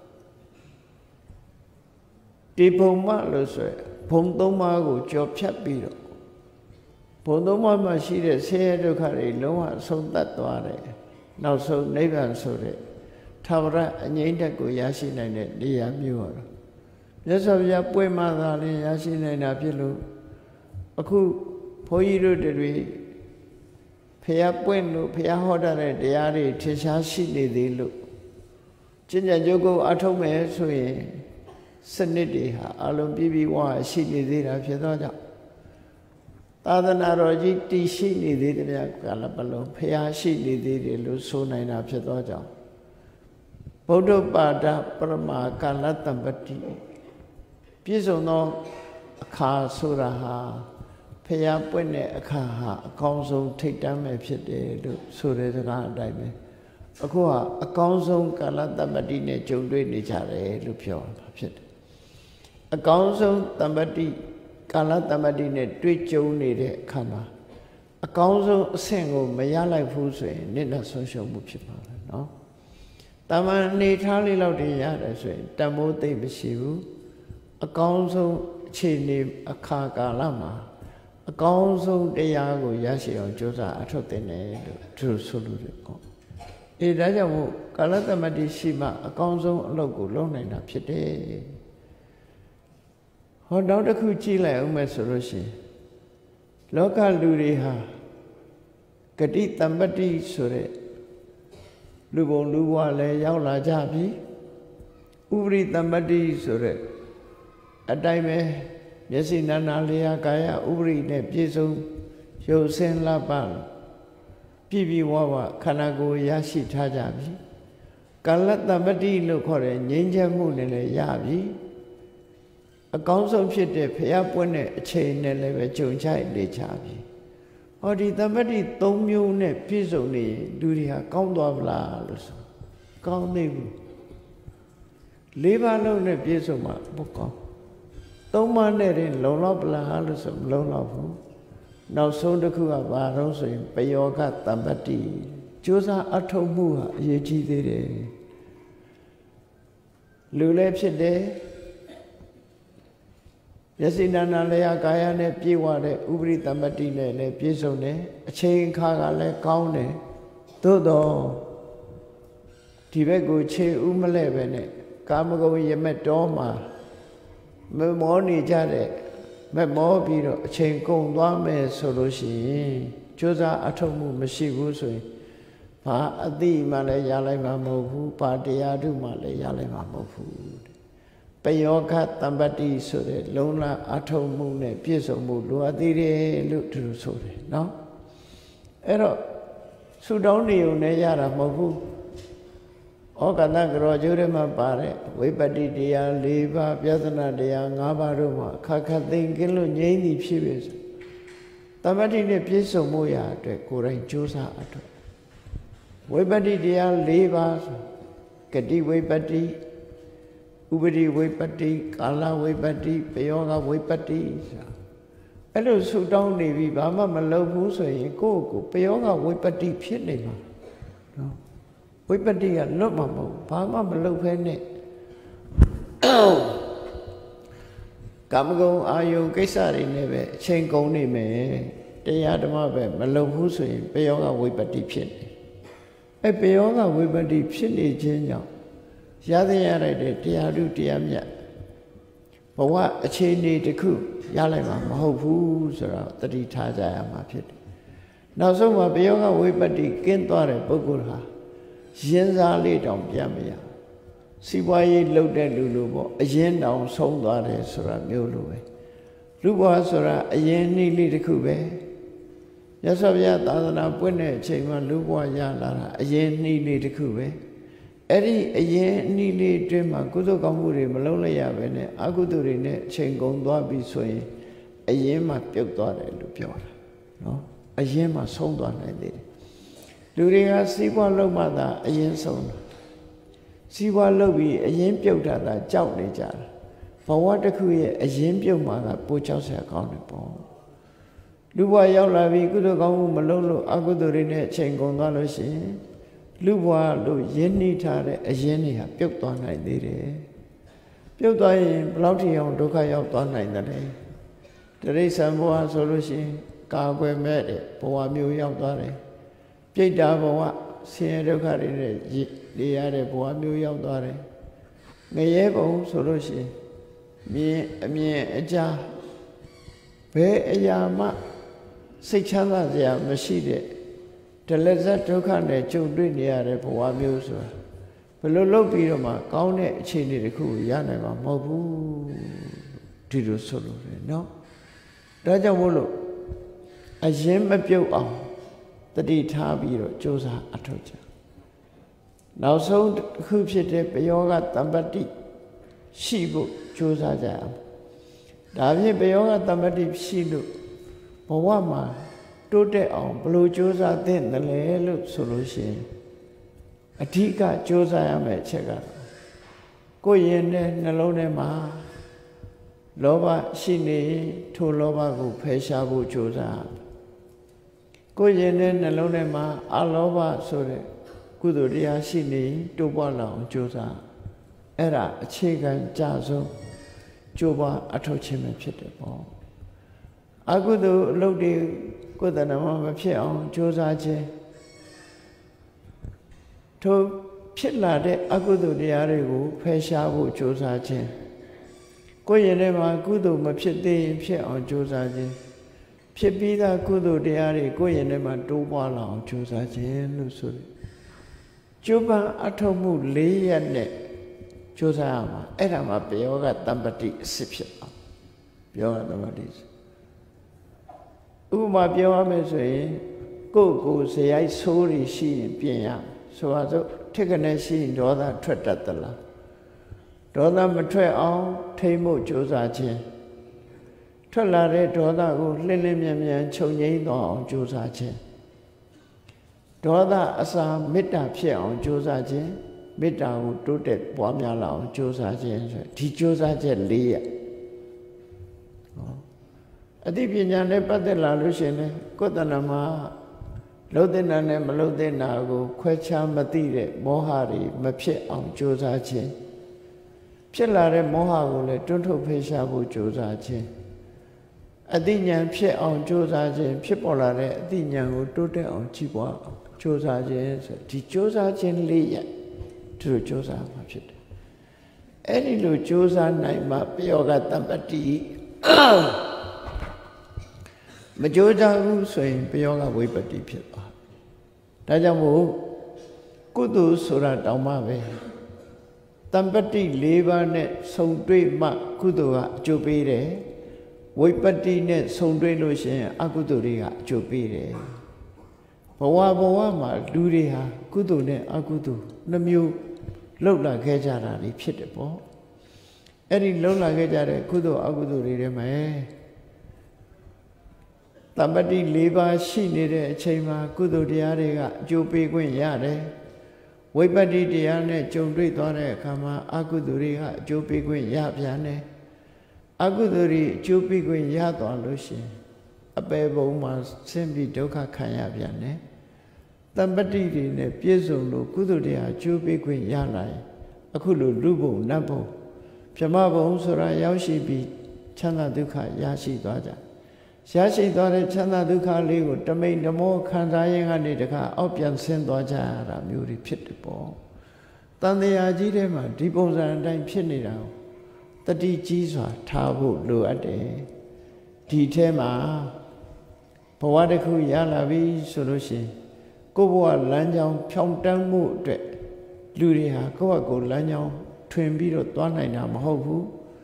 ဒီဘုံမလို့ဆိုရယ်ဘုံသုံးပါးကိုကြော်ဖြတ်ပြီးတော့ဘုံသုံးပါးမှာရှိတဲ့ဆင်းရဲဒုက္ခတွေလုံးဝဆုံးသတ်သွားတယ်နောက်ဆုံးနိဗ္ဗာန်ဆိုတဲ့ထာဝရအငြိမ့်တက်ကိုရရှိနိုင်တဲ့နေရာမျိုးတော့မြတ်စွာဘုရားပွင့်မှသာလျှင်ရရှိနိုင်တာဖြစ်လို့အခုဘုန်းကြီးတို့တွေဖះပွင့်လို့ဖះဟောတတ်တဲ့တရားတွေထင်ရှားရှိနေသေးလို့ကျင့်ကြံကြိုးကိုအထောက်မဲ့ဆိုရင်စနစ်တွေဟာအလုံးပြည့်ပြည့်ဝရှိနေသေးတာဖြစ်သောကြောင့်သာသနာတော်ကြီးတည်ရှိနေသေးတဲ့ကာလပတ်လုံးဖះရှိနေသေးတယ်လို့ဆိုနိုင်တာဖြစ်သောကြောင့်ဗုဒ္ဓပါဒပရမကာလတမ္ပတ္တိပြည့်စုံသောအခါဆိုတာဟာဖះပွင့်တဲ့အခါဟာအကောင်းဆုံးထိတ်တမ်းမဲ့ဖြစ်တယ်လို့ဆိုတဲ့စကားအတိုင်းပဲအခုကအကောင်းဆုံးကာလတမ္ပတ္တိနဲ့ကြုံတွေ့နေကြတယ်လို့ပြောတာဖြစ်တယ်အကောင်းဆုံးတမ္ပတ္တိကာလတမ္ပတ္တိနဲ့တွေ့ကြုံနေတဲ့အခါမှာအကောင်းဆုံးအဆင့်ကိုမရလိုက်ဘူးဆိုရင်နိဒ္ဒဆုံးရှုံးမှုဖြစ်ပါမယ်နော်တမန်နေထားလေးလောက်တည်းရတယ်ဆိုရင်တမိုးသိမ့်မရှိဘူးအကောင်းဆုံးအခြေအနေအခါကာလမှာအကောင်းဆုံးတရားကိုရရှိအောင်ကြိုးစားအထောက်တင်တယ်လို့သူဆိုလို့တယ်ပေါ့ဒါကြောင့်မို့ကာလတမ္ပတ္တိရှိမှအကောင်းဆုံးအလုပ်ကိုလုပ်နိုင်တာဖြစ်တယ်ဟောနောက်တစ်ခုကြည့်လိုက်အောင်မယ်ဆိုလို့ရှိရင်လောကလူတွေဟာဂတိတမ္ပတ္တိဆိုတဲ့လူဘုံလူဘဝလည်းရောက်လာကြပြီဥပရိတမ္ပတ္တိဆိုတဲ့အတိုင်းပဲမျက်စိနာနာလျာကာယဥပရိနဲ့ပြည့်စုံရုပ်ဆင်းလှပပြည့်ပြည့်ဝဝခန္ဓာကိုယ်ရရှိထားကြပြီကာလတမ္ပတ္တိလို့ခေါ်တဲ့ငြိမ်းချမ်းမှုနဲ့လည်းရပြီအကောင်းဆုံးဖြစ်တဲ့ဖះပွင့်တဲ့အချိန်နဲ့လည်းပဲကြုံချိုက်နေကြပြီဟောဒီတမ္ပတ္တိ၃မျိုးနဲ့ပြည့်စုံနေလူတွေဟာကောင်းသွားဗလားလို့ဆိုကောင်းသေးဘူး၄ပါးလုံးနဲ့ပြည့်စုံမှမကောင်း၃ပါးနဲ့တင်လုံလောက်ဗလားလို့ဆိုမလုံလောက်ဘူးနောက်ဆုံးတစ်ခုကဘာတော့ဆိုရင်ပယောဂတမ္ပတ္တိကြိုးစားအထောက်မှုဟာအရေးကြီးသေးတယ်လူလည်းဖြစ်တယ်မျက်စိနာနာလျာကာယနဲ့ပြည့်ဝတဲ့ဥပရိတမ္ပတ္တိနဲ့လည်းပြည့်စုံတယ်အချိန်အခါကလည်းကောင်းတယ်သို့တော့ဒီဘက်ကိုခြေဥမလဲပဲနဲ့ကာမဂုဏ်ရမက်တော်မှာမမောနေကြတဲ့မမောပြီးတော့အချိန်ကုန်သွားမယ်ဆိုလို့ရှိရင်ကြိုးစားအထောက်မှုမရှိဘူးဆိုရင်ဘာအတိမှလည်းရလိုက်မှာမဟုတ်ဘူးဘာတရားထုမှလည်းရလိုက်မှာမဟုတ်ဘူးပယောဂတမ္ပတ္တိဆိုတဲ့လုံလအထောက်မှုနဲ့ပြည့်စုံမှုလိုအပ်သေးတယ်လို့သူတို့ဆိုတယ်နော်အဲ့တော့ဆူတောင်းနေုံနဲ့ရတာမဟုတ်ဘူးဩဩကတကရောကျိုးထဲမှာပါတဲ့ဝိပတ္တိတရား၄ပါးပြဿနာတရား၅ပါးတို့မှာခက်ခက်သိင်ကင်းလို့ငြိမ့်သည်ဖြစ်ပြီဆိုတမ္ပတိနဲ့ပြည့်စုံမှုရာအတွက်ကိုယ်တိုင်ကြိုးစားအထောက်ဝိပတ္တိတရား၄ပါးဆိုဂတိဝိပတ္တိဥပရိဝိပတ္တိကာလဝိပတ္တိပယောဂဝိပတ္တိဆိုအဲ့လိုဆူတောင်းနေပြီဘာမှမလုပ်ဘူးဆိုရင်ကိုယ့်ကိုပယောဂဝိပတ္တိဖြစ်နေမှာနော်ဝိပတ္တိကလွတ်မှာမဟုတ်ဘာမှမလုပ်ဖဲနဲ့ကာမဂုဏ်အာယုကိစ္စတွေနဲ့ပဲအချိန်ကုန်နေမယ်တရားဓမ္မပဲမလုပ်ဘူးဆိုရင်ပယောဂဝိပတ္တိဖြစ်နေအဲ့ပယောဂဝိပတ္တိဖြစ်နေခြင်းကြောင့်ရသရတဲ့တရားဓုတရားမြတ်ဘဝအခြေအနေတစ်ခုရလိုက်မှာမဟုတ်ဘူးဆိုတော့တတိထားကြရမှာဖြစ်တယ်နောက်ဆုံးမှာပယောဂဝိပတ္တိကင်းသွားတဲ့ပုဂ္ဂိုလ်ဟာရင်းစားလေးတောင်ပြန်မရစီးပွားရေးလုပ်တဲ့လူလိုပေါ့အရင်တောင်ဆုံးသွားတယ်ဆိုတာမျိုးလိုပဲလူဘဝဆိုတာအရင်နှီးလေးတစ်ခုပဲမြတ်စွာဘုရားသာသနာပွင့်တဲ့အချိန်မှာလူဘဝရလာတာအရင်နှီးလေးတစ်ခုပဲအဲ့ဒီအရင်နှီးလေးအတွင်းမှာကုသိုလ်ကောင်းမှုတွေမလုပ်လိုက်ရပဲနဲ့အကုသိုလ်တွေနဲ့အချိန်ကုန်သွားပြီဆိုရင်အရင်မှပြုတ်သွားတယ်လို့ပြောတာနော်အရင်မှဆုံးသွားနိုင်တယ်လူတွေကစီးပွားလုပ်မှသာအရင်ဆုံးတာစီးပွားလုပ်ပြီးအရင်ပြုတ်တာသာကြောက်နေကြတာဘဝတစ်ခုရဲ့အရင်ပြုတ်မှကပိုးကြောက်စရာကောင်းတယ်ပေါ့လူဘဝရောက်လာပြီးကုသိုလ်ကောင်းမှုမလုပ်လို့အကုသိုလ်တွေနဲ့အချိန်ကုန်သွားလို့ရှိရင်လူဘဝလို့ရင်းနှီးထားတဲ့အရင်တွေဟာပြုတ်သွားနိုင်သေးတယ်ပြုတ်သွားရင်ဘယ်လောက်ထိအောင်ဒုက္ခရောက်သွားနိုင်တယ်တိရိစ္ဆာန်ဘဝဆိုလို့ရှိရင်ကာကွယ်မဲ့တဲ့ဘဝမျိုးရောက်သွားတယ်ပြိတ္တာဘဝဆင်းရဲဒုက္ခတွေနဲ့နေရတဲ့ဘဝမျိုးရောက်သွားတယ်ငရဲဘုံဆိုလို့ရှိရင်အမြင်အကြားဘယ်အရာမှစိတ်ချမ်းသာစရာမရှိတဲ့ဒလဇတ်ဒုက္ခနဲ့ကြုံတွေ့နေရတဲ့ဘဝမျိုးဆိုတာဘယ်လိုလုပ်ပြီးတော့မှကောင်းတဲ့အခြေအနေတစ်ခုကိုရနိုင်မှာမဟုတ်ဘူးဒီလိုဆိုလို့လေနော်ဒါကြောင့်မို့လို့အရင်မပြုတ်အောင်တတိထားပြီးတော့ကြိုးစားအထောက်ကြနောက်ဆုံးတစ်ခုဖြစ်တဲ့ပယောဂတမ္ပတိရှိဖို့ကြိုးစားကြအောင်ဒါဖြင့်ပယောဂတမ္ပတိရှိလို့ဘဝမှာတိုးတက်အောင်ဘယ်လိုကြိုးစားသင့်တယ်လဲလို့ဆိုလို့ရှိရင်အဓိကကြိုးစားရမယ့်အချက်ကတော့ကိုယ်ရင်တဲ့နှလုံးထဲမှာလောဘရှိနေထိုလောဘကိုဖယ်ရှားဖို့ကြိုးစားကိုယ်ရင်တဲ့နှလုံးထဲမှာအလောဘဆိုတဲ့ကုသိုလ်တရားရှိနေတိုးပွားလာအောင်ကြိုးစားအဲ့ဒါအခြေခံကြဆုံးကြိုးပွားအထောက်ခြင်းပဲဖြစ်တယ်ပေါ့အကုသိုလ်အလုပ်တွေကိုယ်တဏ္ဍာမဖြစ်အောင်ကြိုးစားခြင်းထိုဖြစ်လာတဲ့အကုသိုလ်တရားတွေကိုဖယ်ရှားဖို့ကြိုးစားခြင်းကိုယ်ရင်ထဲမှာကုသိုလ်မဖြစ်သေးရင်ဖြစ်အောင်ကြိုးစားခြင်းဖြစ်ပြီးသားကုသိုလ်တရားတွေကိုယ်ရင်ထဲမှာတိုးပွားလာအောင်ကြိုးစားခြင်းလို့ဆိုတယ်ကျိုးပန်းအထောက်မှု၄ရက်နဲ့ကြိုးစားရမှာအဲ့ဒါမှပယောဂတမ္ပတိအစစ်ဖြစ်အောင်ပယောဂတမ္ပတိဥပမာပြောရမယ်ဆိုရင်ကိုယ်ဇယိုက်ဆိုးတွေရှိရင်ပြင်ရဆိုပါစို့ထစ်ကနေရှိရင်ဒေါသထွက်တတ်သလားဒေါသမထွက်အောင်ထိမ့်ဖို့ကြိုးစားခြင်းထွက်လာတဲ့ဒေါသကိုလှည့်လည်မြန်မြန်ချုပ်ငြိမ်းသွားအောင်ကြိုးစားခြင်းဒေါသအစာမေတ္တာဖြစ်အောင်ကြိုးစားခြင်းမေတ္တာကိုတိုးတက်ပွားများလာအောင်ကြိုးစားခြင်းဆိုဒီကြိုးစားချက်၄ရက်အသိပညာနဲ့ပတ်သက်လာလို့ရှိရင်ကိုယ်တဏ္ဍာမှာလှုပ်တဲ့နာနဲ့မလှုပ်တဲ့နာကိုခွဲခြားမသိတဲ့မောဟတွေမဖြစ်အောင်ကြိုးစားခြင်းဖြစ်လာတဲ့မောဟကိုလည်းတွန်းထုတ်ဖယ်ရှားဖို့ကြိုးစားခြင်းအသိဉာဏ်ဖြစ်အောင်ကြိုးစားခြင်းဖြစ်ပေါ်လာတဲ့အသိဉာဏ်ကိုတိုးတက်အောင်ကြီးပွားအောင်ကြိုးစားခြင်းဆိုဒီကြိုးစားခြင်း၄ရက်သူတို့ကြိုးစားမှာဖြစ်တယ်အဲ့ဒီလိုကြိုးစားနိုင်မှပယောဂတမ္ပတိမကြိုးစားဘူးဆိုရင်ပယောဂဝိပတ္တိဖြစ်သွားဒါကြောင့်မို့ကုသိုလ်ဆိုတာတောင်းမှပဲတမ္ပတိ၄ပါးနဲ့ဆုံတွေ့မှကုသိုလ်ကအကျိုးပေးတယ်ဝိပတ္တိနဲ့ဆုံတွေ့လို့ရှိရင်အကုသိုလ်တွေကအကျိုးပေးတယ်ဘဝမှာလူတွေဟာကုသိုလ်နဲ့အကုသိုလ်နှမျိုးလှုပ်လာခဲ့ကြတာတွေဖြစ်တယ်ပေါ့အဲ့ဒီလှုပ်လာခဲ့ကြတဲ့ကုသိုလ်အကုသိုလ်တွေထဲမှာတမ္ပတ္တိ၄ပါးရှိနေတဲ့အချိန်မှာကုသိုလ်တရားတွေကအကျိုးပေးခွင့်ရတယ်ဝိပဿနာတရားနဲ့ကြုံတွေ့သွားတဲ့အခါမှာအကုသိုလ်တွေကအကျိုးပေးခွင့်ရပြန်တယ်အကုသိုလ်တွေအကျိုးပေးခွင့်ရသွားလို့ရှိရင်အပေဘုံမှာဆင်းပြီးဒုက္ခခံရပြန်တယ်တမ္ပတ္တိတွေနဲ့ပြည့်စုံလို့ကုသိုလ်တရားအကျိုးပေးခွင့်ရလာရင်အခုလိုလူဘုံနတ်ဘုံဗြဟ္မဘုံဆိုတာရောက်ရှိပြီးချမ်းသာဒုက္ခရရှိသွားကြရရှိသွားတဲ့ချမ်းသာဒုက္ခလေးကိုတမိန်တမောခံစားရင်ကနေတခါအောက်ပြန်ဆင်းသွားကြရတာမျိုးတွေဖြစ်တယ်ပေါ့တန်တရားကြီးထဲမှာဒီပုံစံအတိုင်းဖြစ်နေတာကိုတတိကြီးစွာထားဖို့လိုအပ်တယ်ဒီထဲမှာဘဝတစ်ခုရလာပြီဆိုလို့ရှိရင်ကိုယ့်ဘဝလမ်းကြောင်းဖြောင့်တန်းမှုအတွက်လူတွေဟာကိုယ့်အကိုလမ်းကြောင်းထွင်ပြီးတော့သွားနိုင်တာမဟုတ်ဘူး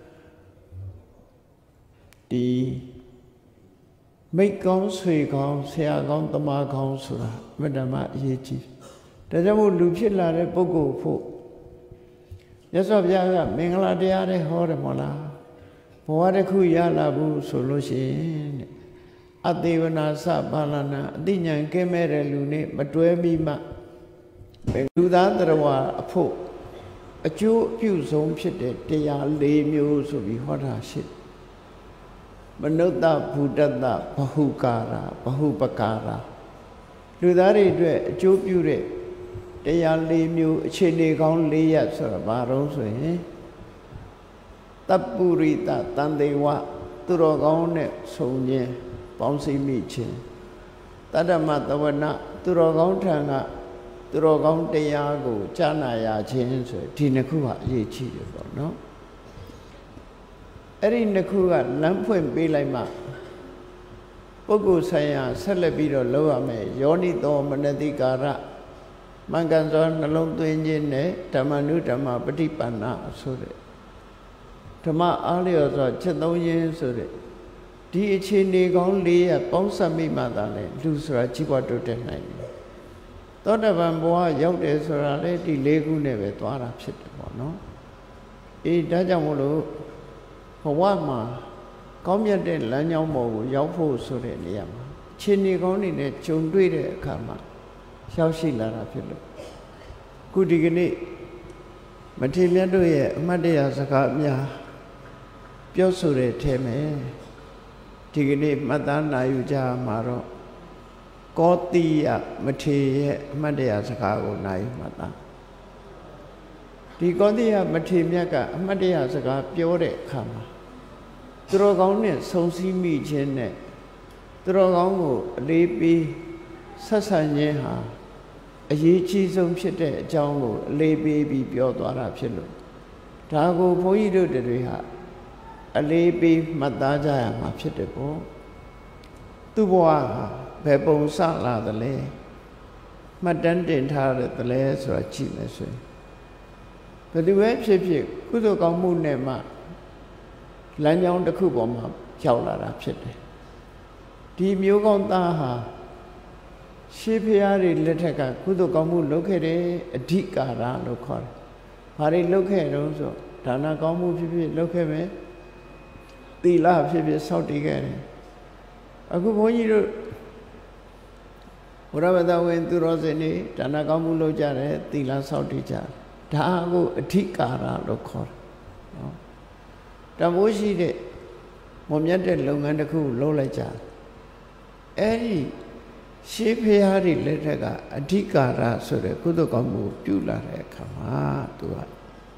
ဒီမိတ်ကောင်းဆွေကောင်းဆရာကောင်းတမကောင်းဆိုတာအမှန်တမ်းအရေးကြီးဒါကြောင့်မို့လူဖြစ်လာတဲ့ပုဂ္ဂိုလ်ဖို့မြတ်စွာဘုရားကမင်္ဂလာတရားတွေဟောတယ်မဟုတ်လားဘဝတစ်ခုရလာဘူးဆိုလို့ရှိရင်အသေဝနာစပါဠနာအသိဉာဏ်ကင်းမဲ့တဲ့လူနဲ့မတွဲမိမှလူသားတရားဝါအဖို့အကျိုးအပြုဆုံးဖြစ်တဲ့တရား၄မျိုးဆိုပြီးဟောတာရှိတယ်မနုဿဘူတတဘဟုကာရဘဟုပကာရလူသားတွေအတွက်အကျိုးပြုတဲ့တရား၄မျိုးအခြေအနေကောင်း၄ရပ်ဆိုတာဘာလို့ဆိုရင်တပ္ပုရိတတန်တေဝသူတော်ကောင်းနဲ့ဆုံခြင်းပေါင်းစည်းမိခြင်းတတ္တမတဝနသူတော်ကောင်းထံကသူတော်ကောင်းတရားကိုကြားနာရခြင်းဆိုဒီနှစ်ခုဟာအရေးကြီးတယ်ပေါ့နော်အဲ့ဒီနှစ်ခုကလမ်းဖွင့်ပေးလိုက်မှပုဂ္ဂိုလ်ဆိုင်ရာဆက်လက်ပြီးတော့လုပ်ရမယ်ယောနိသောမနတိကာရမင်္ဂန်သောနှလုံးသွင်းခြင်းနဲ့ဓမ္မနုဓမ္မပฏิပန္နဆိုတဲ့ဓမ္မအားလျော်စွာချက်သုံးခြင်းဆိုတဲ့ဒီအခြေအနေကောင်း၄ရပ်ပေါင်းစပ်မိမှသာလေလူဆိုတာကြီးပွားတိုးတက်နိုင်တယ်သောတပန်ဘဝရောက်တယ်ဆိုတာလေဒီ၄ခုနဲ့ပဲသွားတာဖြစ်တယ်ပေါ့နော်အေးဒါကြောင့်မို့လို့ဘဝမှာကောင်းမြတ်တဲ့လမ်းကြောင်းပေါ်ကိုရောက်ဖို့ဆိုတဲ့နေရာမှာခြေနေကောင်းတွေနဲ့ဂျုံတွေ့တဲ့အခါမှာရောက်ရှိလာတာဖြစ်လို့ခုဒီကနေ့မထေရမြတ်တို့ရဲ့အမှတ်တရစကားများပြောဆိုတဲ့ထဲမှာဒီကနေ့မှတ်သားနိုင်ယူကြမှာတော့ကောတိယမထေရရဲ့အမှတ်တရစကားကိုနိုင်ယူမှတ်သားဒီကောတိယမထေရမြတ်ကအမှတ်တရစကားပြောတဲ့အခါမှာသူတော်ကောင်းနဲ့ဆုံစည်းမိခြင်းနဲ့သူတော်ကောင်းကိုအလေးပေးဆက်ဆံခြင်းဟာအရေးကြီးဆုံးဖြစ်တဲ့အကြောင်းကိုအလေးပေးပြီးပြောသွားတာဖြစ်လို့ဒါကိုဘုန်းကြီးတို့တွေဟာအလေးပေးမှတ်သားကြရမှာဖြစ်တယ်ပေါ့သူ့ဘဝဟာဘယ်ပုံစလာသလဲမှတ်တမ်းတင်ထားတယ်လဲဆိုတာကြည့်မယ်ဆိုရင်ဘယ်သူပဲဖြစ်ဖြစ်ကုသိုလ်ကောင်းမှုနဲ့မှလမ်းကြောင်းတစ်ခုပေါ်မှာရောက်လာတာဖြစ်တယ်ဒီမျိုးကောင်းသားဟာရှေးဖျားတွေလက်ထက်ကကုသိုလ်ကောင်းမှုလုပ်ခဲ့တယ်အဓိကာရလို့ခေါ်တယ်။ဘာတွေလုပ်ခဲ့တုံးဆိုဒါနကောင်းမှုဖြစ်ဖြစ်လုပ်ခဲ့မယ်။သီလဖြစ်ဖြစ်စောင့်တည်ခဲ့တယ်။အခုဘုန်းကြီးတို့ဘုရားဘာသာဝင်သူတော်စင်တွေဒါနကောင်းမှုလုပ်ကြတယ်သီလစောင့်တည်ကြတယ်။ဒါကိုအဓိကာရလို့ခေါ်တယ်။နော်။တမိုးရှိတဲ့မွန်မြတ်တဲ့လုပ်ငန်းတစ်ခုလုပ်လိုက်ကြတယ်။အဲဒီရှေးဖျားတွေလက်ထက်ကအဓိကာရဆိုတဲ့ကုသိုလ်ကောင်းမှုပြုလာတဲ့အခါမှာသူက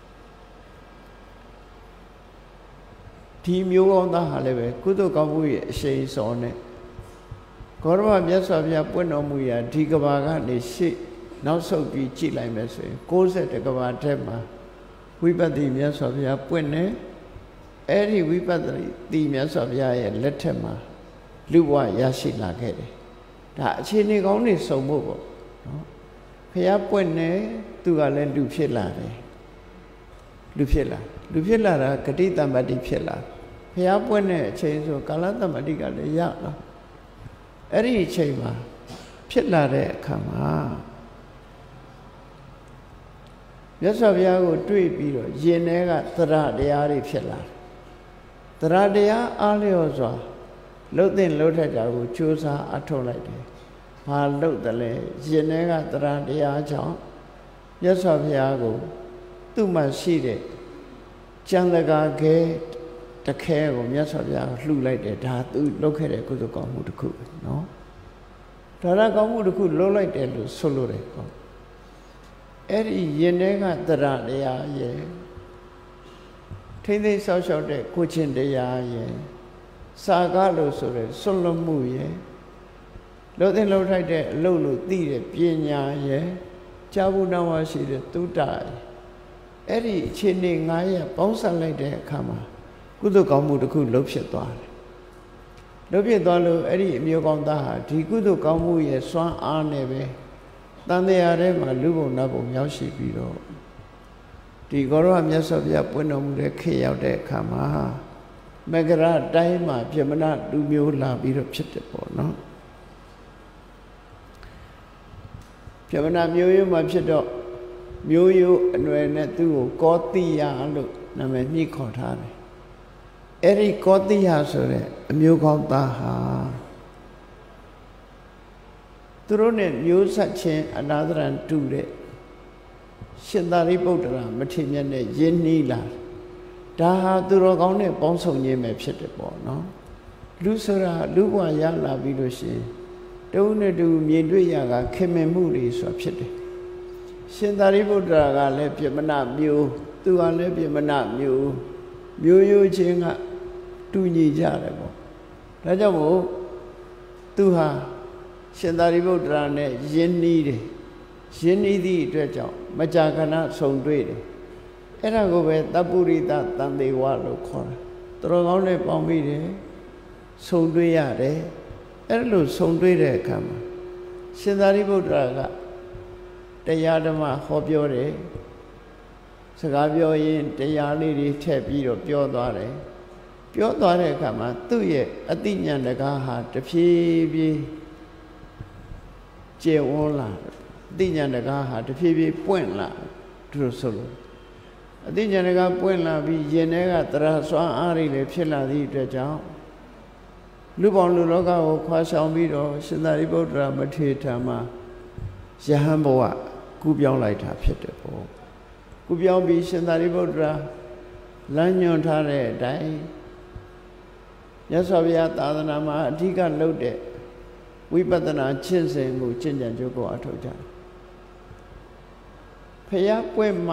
ဒီမျိုးကောင်းသားဟာလည်းပဲကုသိုလ်ကောင်းမှုရဲ့အရှိန်စောနဲ့ဂေါရမမြတ်စွာဘုရားပွင့်တော်မူရာဒီကဘာကနေရှေ့နောက်ဆုတ်ပြီးကြည့်လိုက်မယ်ဆိုရင်60ကဘာထဲမှာဝိပဿနာမြတ်စွာဘုရားပွင့်နေအဲ့ဒီဝိပဿနာတိမြတ်စွာဘုရားရဲ့လက်ထက်မှာလူဘဝရရှိလာခဲ့တယ်ဒါအခြေအနေကောင်းတွေစုံဖို့ပေါ့နော်ဖះပွင့်နေသူကလည်းလူဖြစ်လာတယ်လူဖြစ်လာတာဂတိတမ္ပတ္တိဖြစ်လာဖះပွင့်တဲ့အချိန်ဆိုကာလတမ္ပတ္တိကလည်းရလာအဲ့ဒီအချိန်မှာဖြစ်လာတဲ့အခါမှာမြတ်စွာဘုရားကိုတွေ့ပြီးတော့ယင်ထဲကသရတရားတွေဖြစ်လာသရတရားအားလျော်စွာလှုပ်တဲ့လှုပ်ထက်တာကိုကြိုးစားအထောက်လိုက်တယ်ဘာလှုပ်တယ်လဲယင်ထဲကသရတရားကြောင့်မြတ်စွာဘုရားကိုသူ့မှာရှိတဲ့ကျန်တကာခဲတခဲကိုမြတ်စွာဘုရားလှူလိုက်တယ်ဒါသူလုပ်ခဲ့တဲ့ကုသိုလ်ကောင်းမှုတစ်ခုပဲနော်ဒါရကောင်းမှုတစ်ခုလုပ်လိုက်တယ်လို့ဆိုလိုတယ်ပေါ့အဲ့ဒီယင်ထဲကသရတရားရဲ့ထိမ့်သိမ်းဆောက်ရှောက်တဲ့ကိုချင်းတရားရဲ့စာကားလို့ဆိုတဲ့ဆွလွတ်မှုရဲ့လို့တဲ့လှုပ်ထိုက်တဲ့အလုပ်လို့သိတဲ့ပညာရဲ့ကြာဘူးနောက်မှရှိတဲ့သုတ္တရဲ့အဲ့ဒီအခြေအနေ9ရက်ပေါင်းစပ်လိုက်တဲ့အခါမှာကုသိုလ်ကောင်းမှုတစ်ခုလုပ်ဖြစ်သွားတယ်လုပ်ဖြစ်သွားလို့အဲ့ဒီအမျိုးကောင်းသားဟာဒီကုသိုလ်ကောင်းမှုရဲ့စွမ်းအားနဲ့ပဲတန်တရားထဲမှာလူဘုံနတ်ဘုံရောက်ရှိပြီးတော့ဒီဂေါရဝမြတ်စွာဘုရားပွင့်တော်မူတဲ့ခေတ်ရောက်တဲ့အခါမှာမဂရတိုင်းမှာပြမနာလူမျိုးလာပြီးတော့ဖြစ်တယ်ပေါ့နော်ပြမနာမျိုးရိုးမှာဖြစ်တော့မျိုးရိုးအနွယ်နဲ့သူ့ကိုကောတိယလို့နာမည်ညှိခေါ်ထားတယ်အဲ့ဒီကောတိယဆိုတဲ့အမျိုးကောင်းသားဟာသူတို့နဲ့မျိုးဆက်ချင်းအနာသရံတူတဲ့ရှင်သာရိပုတ္တရာမထေရမြတ်နဲ့ယဉ်နီးလာဒါဟာသူတော်ကောင်းနဲ့ပေါင်းစုံခြင်းပဲဖြစ်တယ်ပေါ့နော်လူဆိုတာလူဘဝရလာပြီးလို့ရှိရင်တုံးနဲ့တူမြင်တွေ့ရကခင်မင်မှုတွေဆိုတာဖြစ်တယ်ရှင်သာရိပုတ္တရာကလည်းပြမနာမျိုးသူကလည်းပြမနာမျိုးမျိုးရိုးချင်းကတူညီကြတယ်ပေါ့ဒါကြောင့်မို့သူဟာရှင်သာရိပုတ္တရာနဲ့ယဉ်နီးတယ်ယဉ်နီးသည့်အတွက်ကြောင့်မကြာခဏဆုံတွေ့တယ်အဲ့ဒါကိုပဲတပ္ပုရိသတန်သေးဝလို့ခေါ်တာတော်ကောင်းနဲ့ပေါင်းပြီးတယ်ဆုံတွေ့ရတယ်အဲ့လိုဆုံတွေ့တဲ့အခါမှာရှင်သာရိပုတ္တရာကတရားဓမ္မဟောပြောတယ်စကားပြောရင်တရားလေးတွေထည့်ပြီးတော့ပြောသွားတယ်ပြောသွားတဲ့အခါမှာသူ့ရဲ့အသိဉာဏ်တကားဟာတဖြည်းဖြည်းကျေဝန်းလာအသိဉာဏ်တကားဟာတဖြည်းဖြည်းပွင့်လာသူတို့ဆိုလို့အသိဉာဏ်တကားပွင့်လာပြီးယင်ထဲကတရစွမ်းအားတွေလည်းဖြစ်လာသည့်အတွက်ကြောင့်လူပေါင်းလူလောကကိုခွာဆောင်ပြီးတော့ရှင်သာရိပုတ္တရာမထေရထာမှာယဟန်ဘဝကူးပြောင်းလိုက်တာဖြစ်တယ်ပေါ့ကူးပြောင်းပြီးရှင်သာရိပုတ္တရာလမ်းညွှန်ထားတဲ့အတိုင်းမြတ်စွာဘုရားသာသနာမှာအဓိကလုပ်တဲ့ဝိပဿနာကျင့်စဉ်ကိုကျင့်ကြံကြိုးကိုအထောက်ကြတယ်ဖျားပွင့်မှ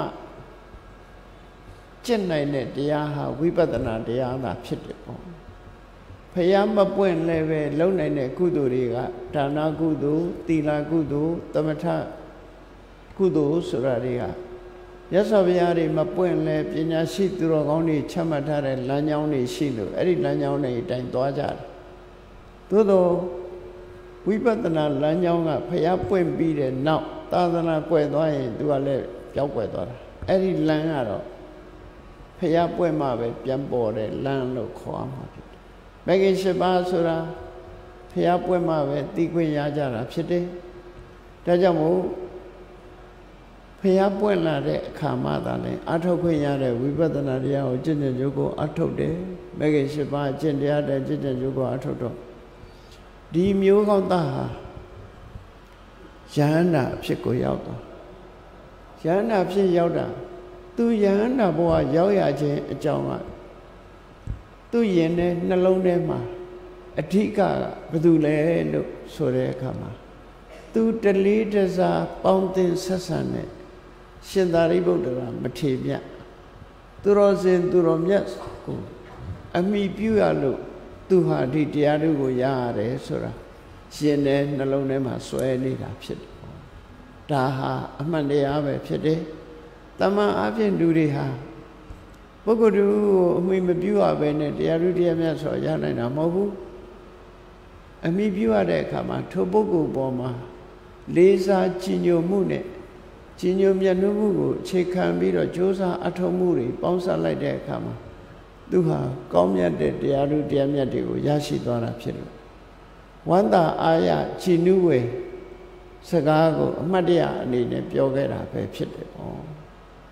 ကျင့်နိုင်တဲ့တရားဟာဝိပဿနာတရားသာဖြစ်တယ်ပေါ့ဖျားမပွင့်လည်းပဲလုပ်နိုင်တဲ့ကုသိုလ်တွေကဒါနကုသိုလ်သီလကုသိုလ်သမထကုသိုလ်ဆိုတာတွေကရသော်ဘုရားတွေမပွင့်လဲပညာရှိသူတော်ကောင်းတွေချမှတ်ထားတဲ့လမ်းကြောင်းတွေရှိလို့အဲ့ဒီလမ်းကြောင်းတွေအတိုင်းသွားကြတယ်သို့သောဝိပဿနာလမ်းကြောင်းကဖျားပွင့်ပြီးတဲ့နောက်သာသနာကွယ်သွားရင်သူကလည်းပြောင်းကွယ်သွားတာအဲ့ဒီလမ်းကတော့ဖျားပွင့်မှပဲပြန်ပေါ်တဲ့လမ်းလို့ခေါ်မှာဖြစ်တယ်မဂ္ဂင်၈ပါးဆိုတာဖျားပွင့်မှပဲသိခွင့်ရကြတာဖြစ်တယ်ဒါကြောင့်မို့ဖျားပွင့်လာတဲ့အခါမှသာလဲအထောက်ခွင့်ရတဲ့ဝိပဿနာတရားကိုကျင့်ကြံကြိုးကိုအထောက်တယ်မဂ္ဂင်၈ပါးအကျင့်တရားတဲ့ကျင့်ကြံကြိုးကိုအထောက်တော့ဒီမျိုးကောင်းသားဟာယဟန္တာဖြစ်ကိုရောက်သွားယဟန္တာဖြစ်ရောက်တာသူယဟန္တာဘဝရောက်ရခြင်းအကြောင်းကသူယင်တဲ့နှလုံးထဲမှာအဓိကဘယ်သူလဲလို့ဆိုတဲ့အခါမှာသူတလေးတစားပေါင်းသင်ဆက်ဆံတဲ့ရှင်သာရိပုတ္တရာမထေရမြတ်သူတော်စင်သူတော်မြတ်ကိုအမိပြုရလို့သူဟာဒီတရားတွေကိုရရတယ်ဆိုတာရှင်တဲ့နှလုံးထဲမှာစွဲနေတာဖြစ်တယ်။ဒါဟာအမှန်တရားပဲဖြစ်တယ်။တမန်အပြင်လူတွေဟာပုဂ္ဂိုလ်တို့ကိုအမိမပြုရဘဲနဲ့တရားသူတရားမြတ်ဆိုရနိုင်တာမဟုတ်ဘူး။အမိပြုရတဲ့အခါမှာထိုပုဂ္ဂိုလ်ပေါ်မှာလေးစားကြည်ညိုမှုနဲ့ကြည်ညိုမြတ်နိုးမှုကိုအခြေခံပြီးတော့ကြိုးစားအထောက်မှုတွေပေါင်းစပ်လိုက်တဲ့အခါမှာသူဟာကောင်းမြတ်တဲ့တရားသူတရားမြတ်တွေကိုရရှိသွားတာဖြစ်လို့ဝန္တာအာရကြည်နူးဝေစကားကိုအမှတ်တရအနေနဲ့ပြောခဲ့တာပဲဖြစ်တယ်ပေါ့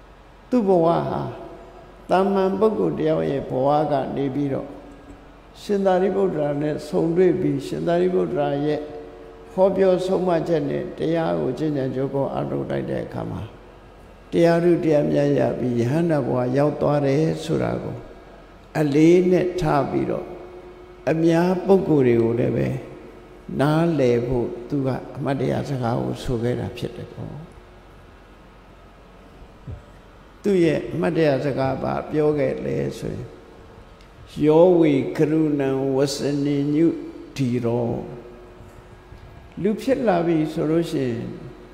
သူ့ဘဝဟာတာမန်ပုဂ္ဂိုလ်တယောက်ရဲ့ဘဝကနေပြီးတော့ရှင်သာရိပုတ္တရာနဲ့ဆုံတွေ့ပြီးရှင်သာရိပုတ္တရာရဲ့ဟောပြောဆုံးမချက်နဲ့တရားကိုကျင့်ကြံကြိုးကိုအားထုတ်လိုက်တဲ့အခါမှာတရားဓုတရားမြတ်ရပြီးယဟန္တာဘဝရောက်သွားတယ်ဆိုတာကိုအလေးနဲ့ထားပြီးတော့အများပုဂ္ဂိုလ်တွေကိုလည်းပဲနားလည်ဖို့သူကအမှတ်တရစကားကိုဆိုခဲ့တာဖြစ်တယ်ပေါ့သူရဲ့အမှတ်တရစကားပါပြောခဲ့လေဆိုရင်ယောဝေကရုဏံဝစနေညုဒီရောလူဖြစ်လာပြီဆိုလို့ရှိရင်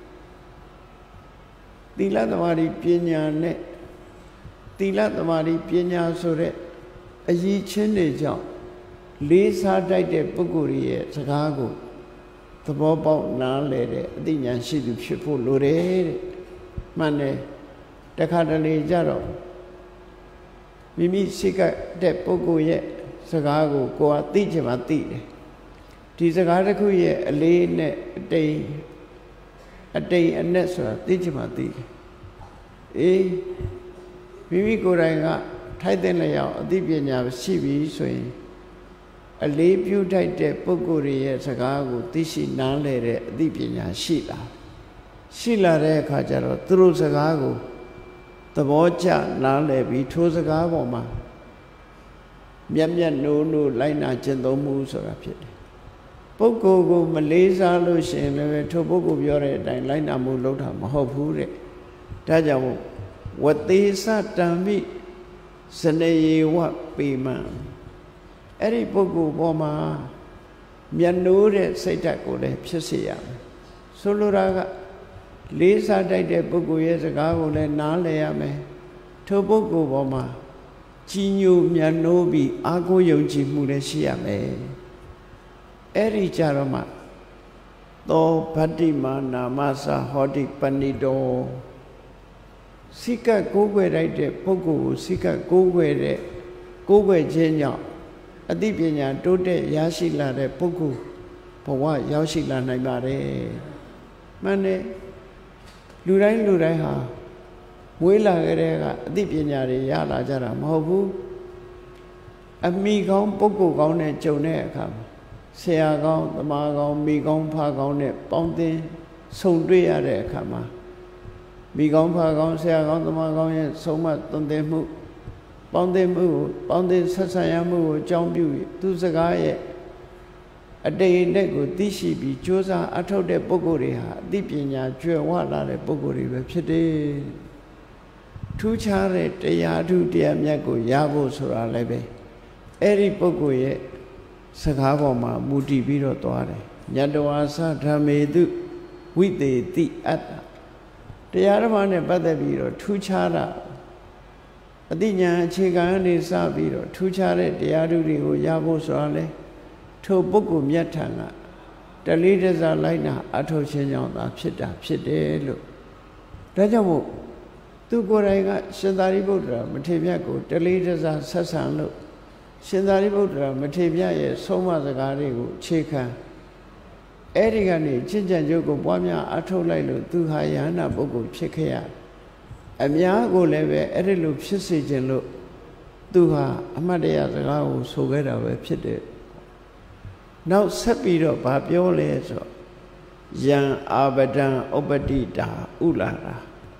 သီလသမာဓိပညာနဲ့သီလသမာဓိပညာဆိုတဲ့အရည်ချင်းတွေကြောင့်လေးစားတတ်တဲ့ပုဂ္ဂိုလ်ရဲ့စကားကိုသဘောပေါက်နားလည်တဲ့အသိဉာဏ်ရှိသူဖြစ်ဖို့လိုတယ်တဲ့မှန်တယ်တခါတလေကြတော့မိမိစိတ်ကတဲ့ပုဂ္ဂိုလ်ရဲ့စကားကိုကိုယ်ကသိချင်မှသိတယ်ဒီစကားတစ်ခုရဲ့အလေးနဲ့အတိမ်အနက်ဆိုတာသိချင်မှသိတယ်အေးမိမိကိုယ်တိုင်ကထိုက်တဲ့လျောက်အသိပညာရှိပြီဆိုရင်အလေးပြုထိုက်တဲ့ပုဂ္ဂိုလ်ရဲ့စကားကိုသိရှိနားလည်တဲ့အသိပညာရှိလာတဲ့အခါကျတော့သူတို့စကားကိုသဘောကျနားလည်ပြီးထိုစကားပေါ်မှာမျက်နိုးလိုက်နာကျင့်သုံးမှုဆိုတာဖြစ်တယ်ပုဂ္ဂိုလ်ကိုမလေးစားလို့ရှိရင်လည်းထိုပုဂ္ဂိုလ်ပြောတဲ့အတိုင်းလိုက်နာမှုလုပ်တာမဟုတ်ဘူးတဲ့ဒါကြောင့်ဝတိသတံမိစနေယေဝပေမံအဲ့ဒီပုဂ္ဂိုလ်ပေါ်မှာမျက်နှိုးတဲ့စိတ်ဓာတ်ကိုလည်းဖြစ်စေရမယ်ဆိုလိုတာကလေးစားတတ်တဲ့ပုဂ္ဂိုလ်ရဲ့စကားကိုလည်းနားလည်ရမယ်ထိုပုဂ္ဂိုလ်ပေါ်မှာကြီးညိုမျက်နှိုးပြီးအားကိုးယုံကြည်မှုလည်းရှိရမယ်အဲ့ဒီကြတော့မှသောဗတ္တိမာနာမသဟောတိပဏိတောစိကကိုးကွယ်လိုက်တဲ့ပုဂ္ဂိုလ်ကိုစိကကိုးကွယ်ခြင်းကြောင့်အသိပညာတိုးတက်ရရှိလာတဲ့ပုဂ္ဂိုလ်ဘဝရောက်ရှိလာနိုင်ပါတယ်မှန်တယ်လူတိုင်းဟာမွေးလာကြတဲ့ကအသိပညာတွေရလာကြတာမဟုတ်ဘူးအမိကောင်းပုဂ္ဂိုလ်ကောင်းနဲ့ကြုံတဲ့အခါမှာဆရာကောင်းသမားကောင်းမိကောင်းဖကောင်းနဲ့ပေါင်းသင်းဆုံတွေ့ရတဲ့အခါမှာမိကောင်းဖကောင်းဆရာကောင်းသမားကောင်းရဲ့ဆုံးမသွန်သင်မှုပေါင်းသင်းမှုကိုပေါင်းသင်းဆက်ဆံရမှုကိုအကြောင်းပြုသူစကားရဲ့အတိတ်အနက်ကိုသိရှိပြီးကြိုးစားအထောက်တဲ့ပုဂ္ဂိုလ်တွေဟာအသိပညာကျွယ်ဝလာတဲ့ပုဂ္ဂိုလ်တွေပဲဖြစ်တယ်ထူးခြားတဲ့တရားဓုတရားမြတ်ကိုရဖို့ဆိုတာလည်းပဲအဲ့ဒီပုဂ္ဂိုလ်ရဲ့စကားပေါ်မှာမူတည်ပြီးတော့သွားတယ်ညတဝါသဓမ္မေတုဝိသေတိအတ္တတရားဓမ္မနဲ့ပတ်သက်ပြီးတော့ထူးခြားတာအသိဉာဏ်အခြေခံအနေစပြီးတော့ထူးခြားတဲ့တရားဓုတွေကိုရဖို့ဆိုတာလေထိုပုဂ္ဂိုလ်မြတ်ထံကတလေးတစားလိုက်နာအထောက်ခြင်းကြောင့်သာဖြစ်တယ်လို့ဒါကြောင့်မို့သူကိုယ်တိုင်ကရှင်သာရိပုတ္တရာမထေရမြတ်ကိုတလေးတစားဆက်ဆံလို့ရှင်သာရိပုတ္တရာမထေရမြတ်ရဲ့ဆုံးမစကားတွေကိုခြေခံအဲ့ဒီကနေကျင့်ကြံကြိုးကိုပွားများအထောက်လိုက်လို့သူဟာယဟန္တာပုဂ္ဂိုလ်ဖြစ်ခဲ့ရအများကိုလည်းပဲအဲ့ဒီလိုဖြစ်စေခြင်းလို့သူဟာအမှတ်တရစကားကိုဆိုခဲ့တာပဲဖြစ်တယ်နောက်ဆက်ပြီးတော့ဗာပြောလဲဆိုယံအာပဒံဥပတိတာဥလာတာ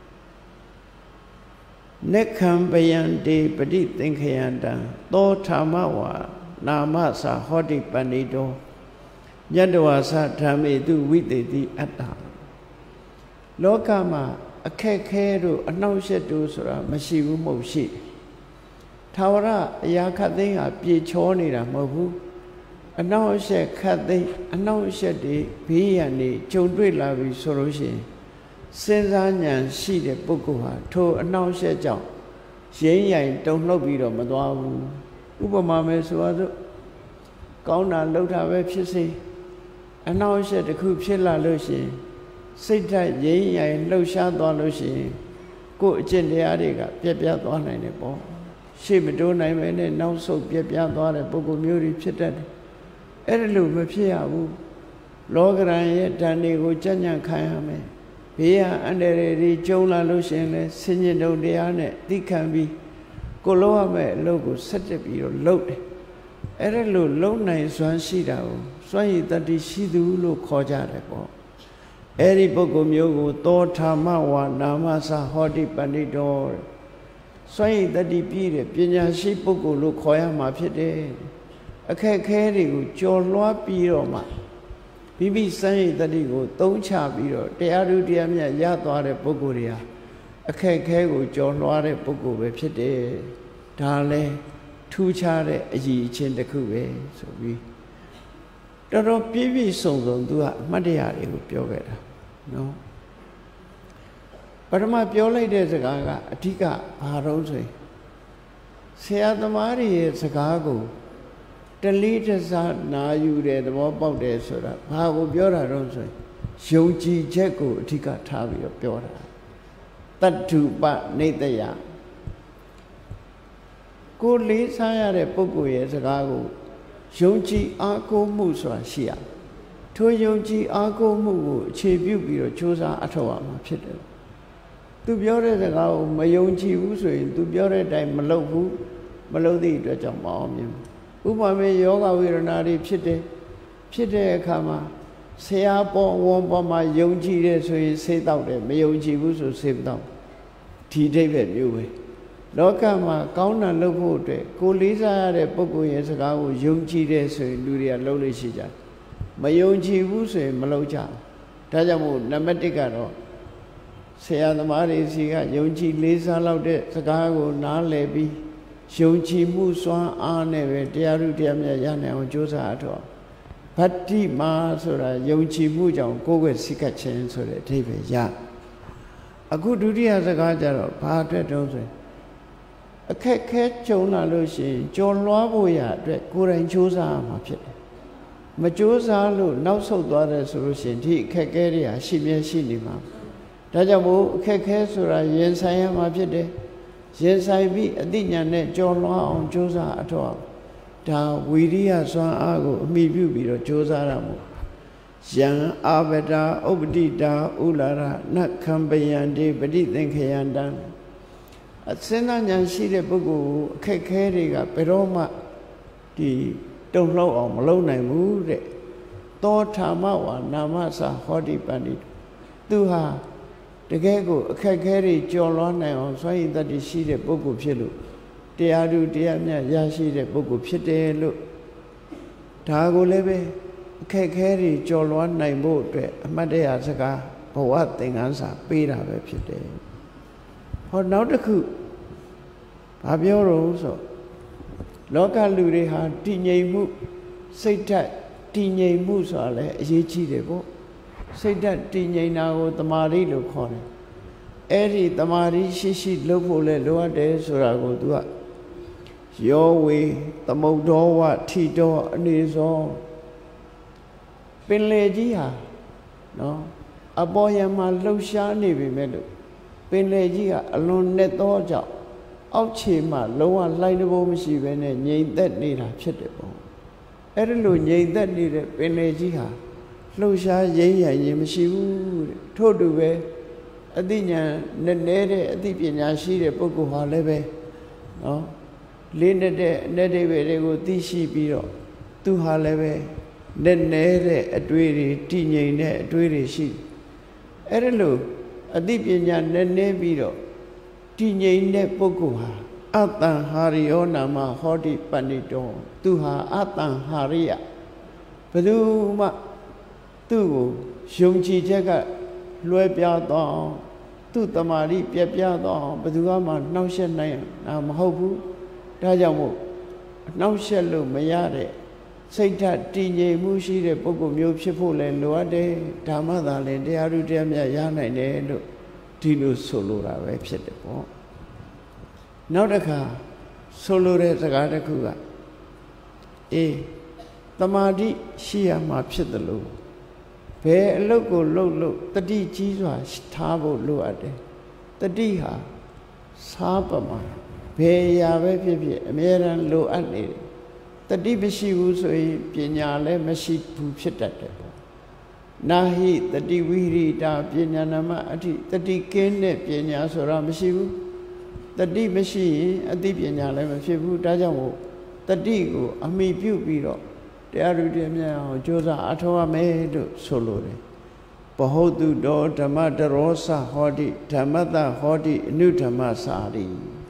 နေခံပယံတေပฏิသင်္ခယံတံသောဓမ္မဝါနာမသဟောတိပဏိတောညတဝါသဓမ္မေတုဝိသေတိအတ္တလောကမှာအခက်ခဲတို့အနှောင့်အယှက်တို့ဆိုတာမရှိဘူးမဟုတ်ရှိထာဝရအရာခတ်သိမ်းဟာပြေချောနေတာမဟုတ်ဘူးအနှောင့်အယှက်ခတ်သိမ်းအနှောင့်အယှက်တွေဘေးရန်တွေကြုံတွေ့လာပြီဆိုလို့ရှိရင်စဉ်းစားဉာဏ်ရှိတဲ့ပုဂ္ဂိုလ်ဟာထိုအနှောင့်အယှက်ကြောင့်ရိမ့်ရိုင်တုန်လှုပ်ပြီးတော့မသွားဘူးဥပမာမဲ့ဆိုတော့ကောင်းတာလှုပ်တာပဲဖြစ်စေအနှောင့်အယှက်တစ်ခုဖြစ်လာလို့ရှိရင်စိတ်ဓာတ်ရိမ့်ရိုင်လှုပ်ရှားသွားလို့ရှိရင်ကိုယ်အကျင့်တရားတွေကပြက်ပြားသွားနိုင်တယ်ပေါ့ရှေ့မတိုးနိုင်ပဲနဲ့နောက်ဆုတ်ပြက်ပြားသွားတဲ့ပုဂ္ဂိုလ်မျိုးတွေဖြစ်တတ်တယ်အဲ့ဒါလို့မဖြစ်ရဘူးလောကရန်ရဲ့ဓာတ်တွေကိုကြံ့ကြံ့ခံရမယ်ဘေးရန်အန္တရာယ်တွေကျုံလာလို့ရှိရင်လည်းဆင်ញင်တုံတရားနဲ့သိခံပြီးကိုလုံးရမယ့်အလုပ်ကိုဆက်တက်ပြီးတော့လုပ်တယ်အဲ့ဒါလို့လုံနိုင်စွမ်းရှိတာကိုစွမ်းရည်တတ္တိရှိသူလို့ခေါ်ကြတယ်ပေါ့အဲ့ဒီပုဂ္ဂိုလ်မျိုးကိုသောထာမဝါနာမသဟောတိပဏိတောစွမ်းရည်တတ္တိပြည့်တဲ့ပညာရှိပုဂ္ဂိုလ်လို့ခေါ်ရမှာဖြစ်တယ်အခက်ခဲတွေကိုကြော်လွှားပြီးတော့မှမိမိစွမ်းရည်တတ္တိကိုသုံးချပြီးတော့တရားဓုတရားမြတ်ရသွားတဲ့ပုဂ္ဂိုလ်တွေဟာအခက်ခဲကိုကြော်လွှားတဲ့ပုဂ္ဂိုလ်ပဲဖြစ်တယ်ဒါလည်းထူးခြားတဲ့အရည်အချင်းတစ်ခုပဲဆိုပြီးတော်တော်ပြည့်ပြည့်စုံစုံသူကအမှတ်တရတွေကိုပြောခဲ့တာနော်ပထမပြောလိုက်တဲ့စကားကအဓိကဘာတော့ဆိုရင်ဆရာသမားတွေရဲ့စကားကိုတလေးတစားနာယူတဲ့သဘောပေါက်တယ်ဆိုတာဘာကိုပြောတာတော့ဆိုရင်ယုံကြည်ချက်ကိုအဓိကထားပြီးတော့ပြောတာတတ္ထုပနိတယကိုလေးစားရတဲ့ပုဂ္ဂိုလ်ရဲ့စကားကိုယုံကြည်အားကိုးမှုဆိုတာရှိရထိုယုံကြည်အားကိုးမှုကိုအခြေပြုပြီးတော့ကြိုးစားအထောက်အမှာဖြစ်တယ်သူပြောတဲ့စကားကိုမယုံကြည်ဘူးဆိုရင်သူပြောတဲ့အတိုင်းမလုပ်ဘူးမလုပ်သည့်အတွက်ကြောင့်မအောင်မြင်ဘူးဥပမာယောဂဝေဒနာတွေဖြစ်တဲ့အခါမှာဆရာပေါ်ဝန်ပေါ်မှာယုံကြည်တယ်ဆိုရင်ဆေးတောက်တယ်မယုံကြည်ဘူးဆိုဆေးမတောက်ဒီအိဗယ်မျိုးပဲလောကမှာကောင်းတာလုပ်ဖို့အတွက်ကိုလေးစားရတဲ့ပုဂ္ဂိုလ်ရဲ့စကားကိုယုံကြည်တယ်ဆိုရင်လူတွေကလုပ်လို့ရှိကြတယ်မယုံကြည်ဘူးဆိုရင်မလုပ်ကြဘူးဒါကြောင့်မို့နံပါတ်1ကတော့ဆရာသမားတွေစီကယုံကြည်လေးစားလောက်တဲ့စကားကိုနားလည်ပြီးယုံကြည်မှုစွမ်းအားနဲ့ပဲတရားဓုတရားမြတ်ရနိုင်အောင်ကြိုးစားအထောက်ဗတ္တိမာဆိုတာယုံကြည်မှုကြောင့်ကိုယ်ွယ်စိတ်ကခြင်းဆိုတဲ့အဓိပ္ပာယ်ရအခုဒုတိယစကားကျတော့ဘာအတွက်တုံးဆိုရင်အခက်ခဲကြုံလာလို့ရှိရင်ကြော်လွှားဖို့ရအတွက်ကိုယ်တိုင်ကြိုးစားရမှာဖြစ်တယ်မကြိုးစားလို့နောက်ဆုတ်သွားတယ်ဆိုလို့ရှိရင်ဒီအခက်ခဲတွေဟာရှိမြဲရှိနေမှာဒါကြောင့်မို့အခက်ခဲဆိုတာရင်ဆိုင်ရမှာဖြစ်တယ်ရင်ဆိုင်ပြီးအသိဉာဏ်နဲ့ကြော်လွှားအောင်ကြိုးစားအထောက်ဒါဝီရိယစွမ်းအားကိုအမိပြုပြီးတော့ကြိုးစားရမှာယံအာပတာဥပတိတာဥလာရနခံပယံတိပฏิသင်္ခယံတံအစင်းဉာဏ်ရှိတဲ့ပုဂ္ဂိုလ်ကိုအခက်ခဲတွေကဘယ်တော့မှဒီတုံ့လှုပ်အောင်မလုပ်နိုင်ဘူးတဲ့သောထာမဝါနာမသဟောတိပန္တိသူဟာတကယ်ကိုအခက်ခဲတွေကြော်လွှားနိုင်အောင်စွမ်းရည်တတ္တိရှိတဲ့ပုဂ္ဂိုလ်ဖြစ်လို့တရားဓုတရားမြတ်ရရှိတဲ့ပုဂ္ဂိုလ်ဖြစ်တယ်လို့ဒါကိုလည်းပဲအခက်ခဲတွေကြော်လွှားနိုင်ဖို့အတွက်အမှတ်တရစကားဘဝသင်္ကန်းစာပေးတာပဲဖြစ်တယ်ဟောနောက်တစ်ခုဘာပြောတော့ဆိုလောကလူတွေဟာတည်ငြိမ်မှုစိတ်ဓာတ်တည်ငြိမ်မှုဆိုတာလည်းအရေးကြီးတယ်ပေါ့စိတ်ဓာတ်တည်ငြိမ်တာကိုတမာရီလို့ခေါ်တယ်အဲ့ဒီတမာရီရှိလုပ်ဖို့လဲလိုအပ်တယ်ဆိုတာကိုသူကယောဝေသမုဒ္ဒောဝထိတောအနေသောပင်လေကြီးဟာနော်အပေါ်ယံမှာလှုပ်ရှားနေပြီမဲ့လို့ပင်လေကြီးကအလွန်နဲ့သောကြောင့်အောက်ခြေမှာလုံးဝလှိုင်းတဘိုးမရှိဘဲနဲ့ငြိမ်သက်နေတာဖြစ်တယ်ပေါ့အဲ့ဒါလို့ငြိမ်သက်နေတဲ့ပင်လေကြီးဟာလှုပ်ရှားရင်းရရင်မရှိဘူးတဲ့ထို့တူပဲအသိဉာဏ်နဲ့နဲတဲ့အသိပညာရှိတဲ့ပုဂ္ဂိုလ်ဟာလည်းပဲနော်လေးတဲ့အ내ဒိဗေတွေကိုသိရှိပြီးတော့သူဟာလည်းပဲနဲ့နဲတဲ့အတွေ့တွေတည်ငြိမ်တဲ့အတွေ့တွေရှိအဲ့ဒါလို့အသိပညာနဲ့နဲပြီးတော့တည်ငြိမ်တဲ့ပုဂ္ဂိုလ်ဟာအတ္တဟာရိယောနာမဟောတိပဏိတောသူဟာအတ္တဟာရိယဘယ်သူမှသူ့ကိုယုံကြည်ချက်ကလွှဲပြားတော့သူ့တမာရီပြက်ပြားတော့ဘယ်သူမှနှောက်ယှက်နိုင်တာမဟုတ်ဘူးဒါကြောင့်မို့နှောက်ယှက်လို့မရတဲ့စိတ်ဓာတ်တည်ငြိမ်မှုရှိတဲ့ပုဂ္ဂိုလ်မျိုးဖြစ်ဖို့လည်းလိုအပ်တယ်ဓမ္မသာလည်းတရားဓုတရားမြတ်ရနိုင်တယ်လို့ဒီလိုဆိုလိုတာပဲဖြစ်တယ်ပေါ့နောက်တစ်ခါဆိုလိုတဲ့စကားတစ်ခုကတမာတိရှိရမှာဖြစ်တယ်လို့ဘယ်အလုပ်ကိုလုပ်လို့တတိကြီးစွာထားဖို့လိုအပ်တယ်တတိဟာစားပမာဘယ်အရာပဲဖြစ်ဖြစ်အမြဲတမ်းလိုအပ်နေတယ် တတိမရှိဘူးဆိုရင်ပညာလည်းမရှိဘူးဖြစ်တတ်တယ်ပေါ့ Nahi tati virita pinya nama ati tati kene pinya sura mashibu tati mashi ati pinya le mashibu dajamu tati ko ami pyu piro tearu demya josa athawa me do solore bahudu do dhamma darosa hodi dhammata hodi anu dhamma sari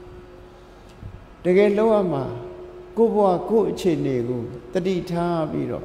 tege lowa ma ko bwa ko achine ko tati tha piro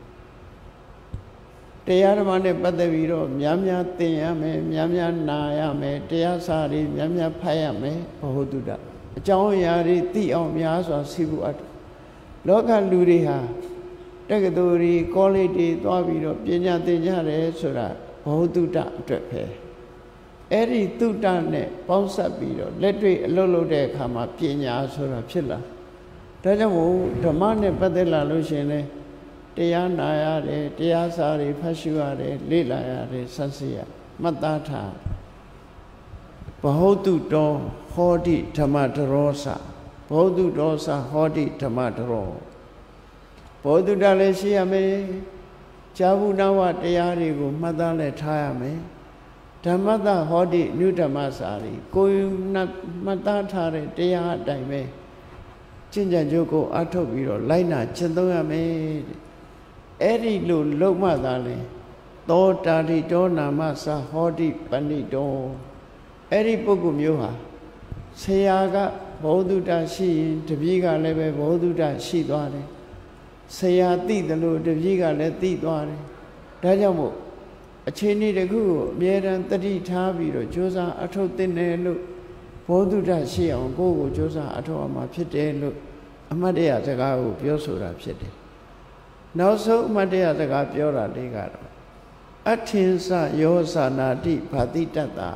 တရားဓမ္မနဲ့ပတ်သက်ပြီးတော့များများသင်ရမယ်များများနာရမယ်တရားစာတွေများများဖတ်ရမယ်ဘဟုတုတအကြောင်းအရာတွေသိအောင်များစွာသိဖို့အပ်လောကလူတွေဟာတက္ကသိုလ်တွေကောလိပ်တွေသွားပြီးတော့ပညာသင်ကြတယ်ဆိုတာဘဟုတုတအတွက်ပဲအဲ့ဒီတုတနဲ့ပေါင်းစပ်ပြီးတော့လက်တွေ့အလုပ်လုပ်တဲ့အခါမှာပညာဆိုတာဖြစ်လာဒါကြောင့်မို့ဓမ္မနဲ့ပတ်သက်လာလို့ရှင်လဲတရားနာရတယ်တရားစာတွေဖတ်ရှုရတယ်လေ့လာရတယ်စသဖြင့်မှတ်သားထားဘဟုတုတောဟောတိဓမ္မတရောစဘဟုတုတောစဟောတိဓမ္မတရောဘဟုတုတလည်းရှိရမယ်ဇာဝုနဝတရားတွေကိုမှတ်သားလည်းထားရမယ်ဓမ္မတဟောတိနုဓမ္မစာတွေကိုယ်မှတ်သားထားတဲ့တရားအတိုင်းပဲကျင့်ကြံကြိုးကိုအထုတ်ပြီးတော့လိုက်နာကျင့်သုံးရမယ်အဲ့ဒီလိုလုံမှသာလဲသောတာတိတောနာမသဟောတိပဏိတောအဲ့ဒီပုဂ္ဂိုလ်မျိုးဟာဆရာကဘောဓုတရှိရင်တပည့်ကလည်းပဲဘောဓုတရှိသွားတယ်ဆရာသိတယ်လို့တပည့်ကလည်းသိသွားတယ်ဒါကြောင့်မို့အချိန်ဒီတစ်ခုကိုအမြဲတမ်းတတိထားပြီးတော့ကြိုးစားအထုတ်သင့်တယ်လို့ဘောဓုတရှိအောင်ကိုယ့်ကိုကြိုးစားအထုတ်အောင်မှာဖြစ်တယ်လို့အမှတ်တရစကားကိုပြောဆိုတာဖြစ်တယ်နောက်ဆုံးအမှတ်တရစကားပြောတာလေးကတော့အထင်စယောဇာနာတိဗာတိတ္တာ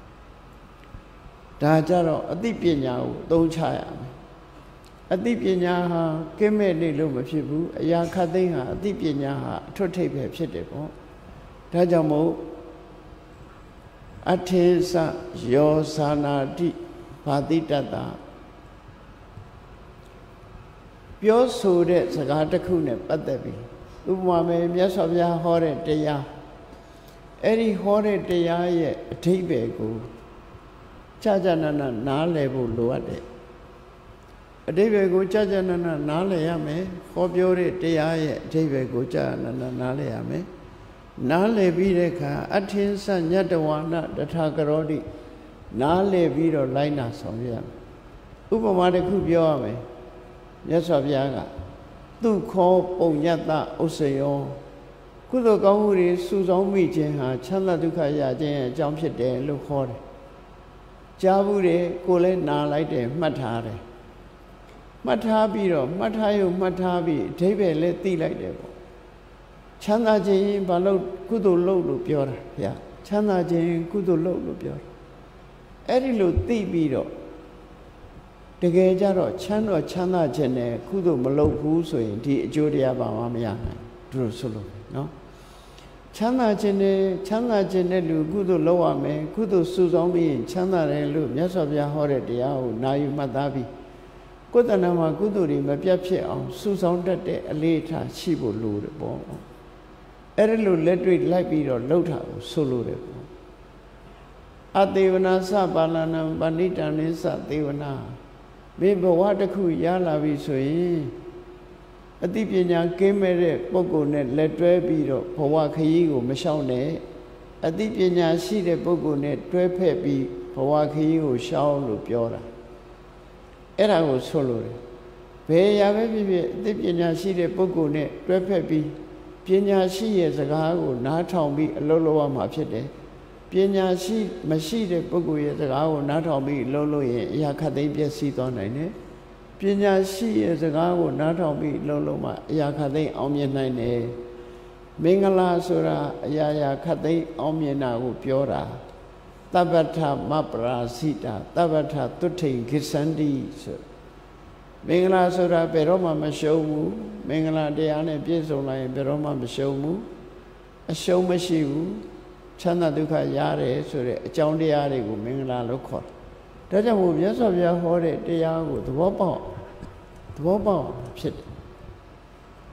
ဒါကြတော့အသိပညာကိုသုံးချရမယ်အသိပညာဟာကင်းမဲ့နေလို့မဖြစ်ဘူးအရာခတ်သိမ်းဟာအသိပညာဟာအထွတ်ထိပ်ပဲဖြစ်တယ်ပေါ့ဒါကြောင့်မို့အထင်စယောဇာနာတိဗာတိတ္တာပြောဆိုတဲ့စကားတစ်ခုနဲ့ပတ်သက်ပြီးဥပမာမယ်မြတ်စွာဘုရားဟောတဲ့တရားအဲ့ဒီဟောတဲ့တရားရဲ့အဓိပ္ပာယ်ကိုကြာနာနားလည်ဖို့လိုအပ်တယ်အဓိပ္ပာယ်ကိုကြာနာနားလည်ရမယ်ဟောပြောတဲ့တရားရဲ့အဓိပ္ပာယ်ကိုကြာနာနားလည်ရမယ်နားလည်ပြီးတဲ့အခါအထင်စညတဝါနတထာကရောတိနားလည်ပြီးတော့လိုက်နာဆောင်ရမယ်ဥပမာတစ်ခုပြောရမယ်မြတ်စွာဘုရားကသူခောပုံညတ္တဥစ္စယောကုသိုလ်ကောင်းမှုတွေစုဆောင်မိခြင်းဟာချမ်းသာဒုက္ခရခြင်းရဲ့အကြောင်းဖြစ်တယ်လို့ခေါ်တယ်ကြားဘူးတွေကိုလည်းနာလိုက်တယ်မှတ်ထားတယ်မှတ်ထားပြီးတော့မှတ်ထားရုံမှတ်ထားပြီးအဓိပ္ပာယ်လည်းသိလိုက်တယ်ပေါ့ချမ်းသာခြင်းဘာလို့ကုသိုလ်လုပ်လို့ပြောတာဗျာချမ်းသာခြင်းကုသိုလ်လုပ်လို့ပြောတာအဲ့ဒီလိုသိပြီးတော့တကယ်ကြတော့ချမ်းသာခြင်းနဲ့ကုသိုလ်မလုပ်ဘူးဆိုရင်ဒီအကျိုးတရားပါမှမရနိုင်သူတို့ဆိုလို့နော်ချမ်းသာခြင်းနဲ့လူကုသိုလ်လုပ်ရမယ်ကုသိုလ်စုဆောင်ပြီးရင်ချမ်းသာတယ်လို့မြတ်စွာဘုရားဟောတဲ့တရားကိုနာယူမှတ်သားပြီးကိုယ်တဏ္ဍာမှာကုသိုလ်တွေမပြတ်ဖြစ်အောင်စုဆောင်တတ်တဲ့အလေးထားရှိဖို့လိုတယ်ပေါ့အဲ့ဒါလိုလက်တွေ့လိုက်ပြီးတော့လှုပ်တာကိုဆိုလိုတယ်ပေါ့အသေဝနာသပါဠနံပဏိတံနိသသေဝနာမင်းဘဝတစ်ခုရလာပြီဆိုရင်အသိပညာကင်းမဲ့တဲ့ပုဂ္ဂိုလ်နဲ့လက်တွဲပြီးတော့ဘဝခရီးကိုမရှောင်နဲ့အသိပညာရှိတဲ့ပုဂ္ဂိုလ်နဲ့တွဲဖက်ပြီးဘဝခရီးကိုရှောင်လို့ပြောတာအဲ့ဒါကိုဆိုလို့တယ်ဘယ်ရာပဲဖြစ်ဖြစ်အသိပညာရှိတဲ့ပုဂ္ဂိုလ်နဲ့တွဲဖက်ပြီးပညာရှိရဲ့စကားကိုနားထောင်ပြီးအလုပ်လုပ်ရမှာဖြစ်တယ်ပညာရှိမရှိတဲ့ပုဂ္ဂိုလ်ရဲ့စကားကိုနားထောင်ပြီးလှုပ်လို့ရင်အရာခတ်သိမ်းပျက်စီးသွားနိုင်တယ်ပညာရှိရဲ့စကားကိုနားထောင်ပြီးလှုပ်လို့မှအရာခတ်သိမ်းအောင်မြင်နိုင်တယ်မင်္ဂလာဆိုတာအရာခတ်သိမ်းအောင်မြင်တာကိုပြောတာတပ္ပထမပရာစိတာတပ္ပထသုထိန်ခိသန္တိဆိုမင်္ဂလာဆိုတာဘယ်တော့မှမရှုံးဘူးမင်္ဂလာတရားနဲ့ပြည့်စုံလာရင်ဘယ်တော့မှမရှုံးဘူးအရှုံးမရှိဘူးချမ်းသာဒုက္ခရတယ်ဆိုတဲ့အကြောင်းတရားတွေကိုမင်္ဂလာလို့ခေါ်တယ်ဒါကြောင့်မို့မြတ်စွာဘုရားဟောတဲ့တရားကိုသဘောပေါက်ဖြစ်တယ်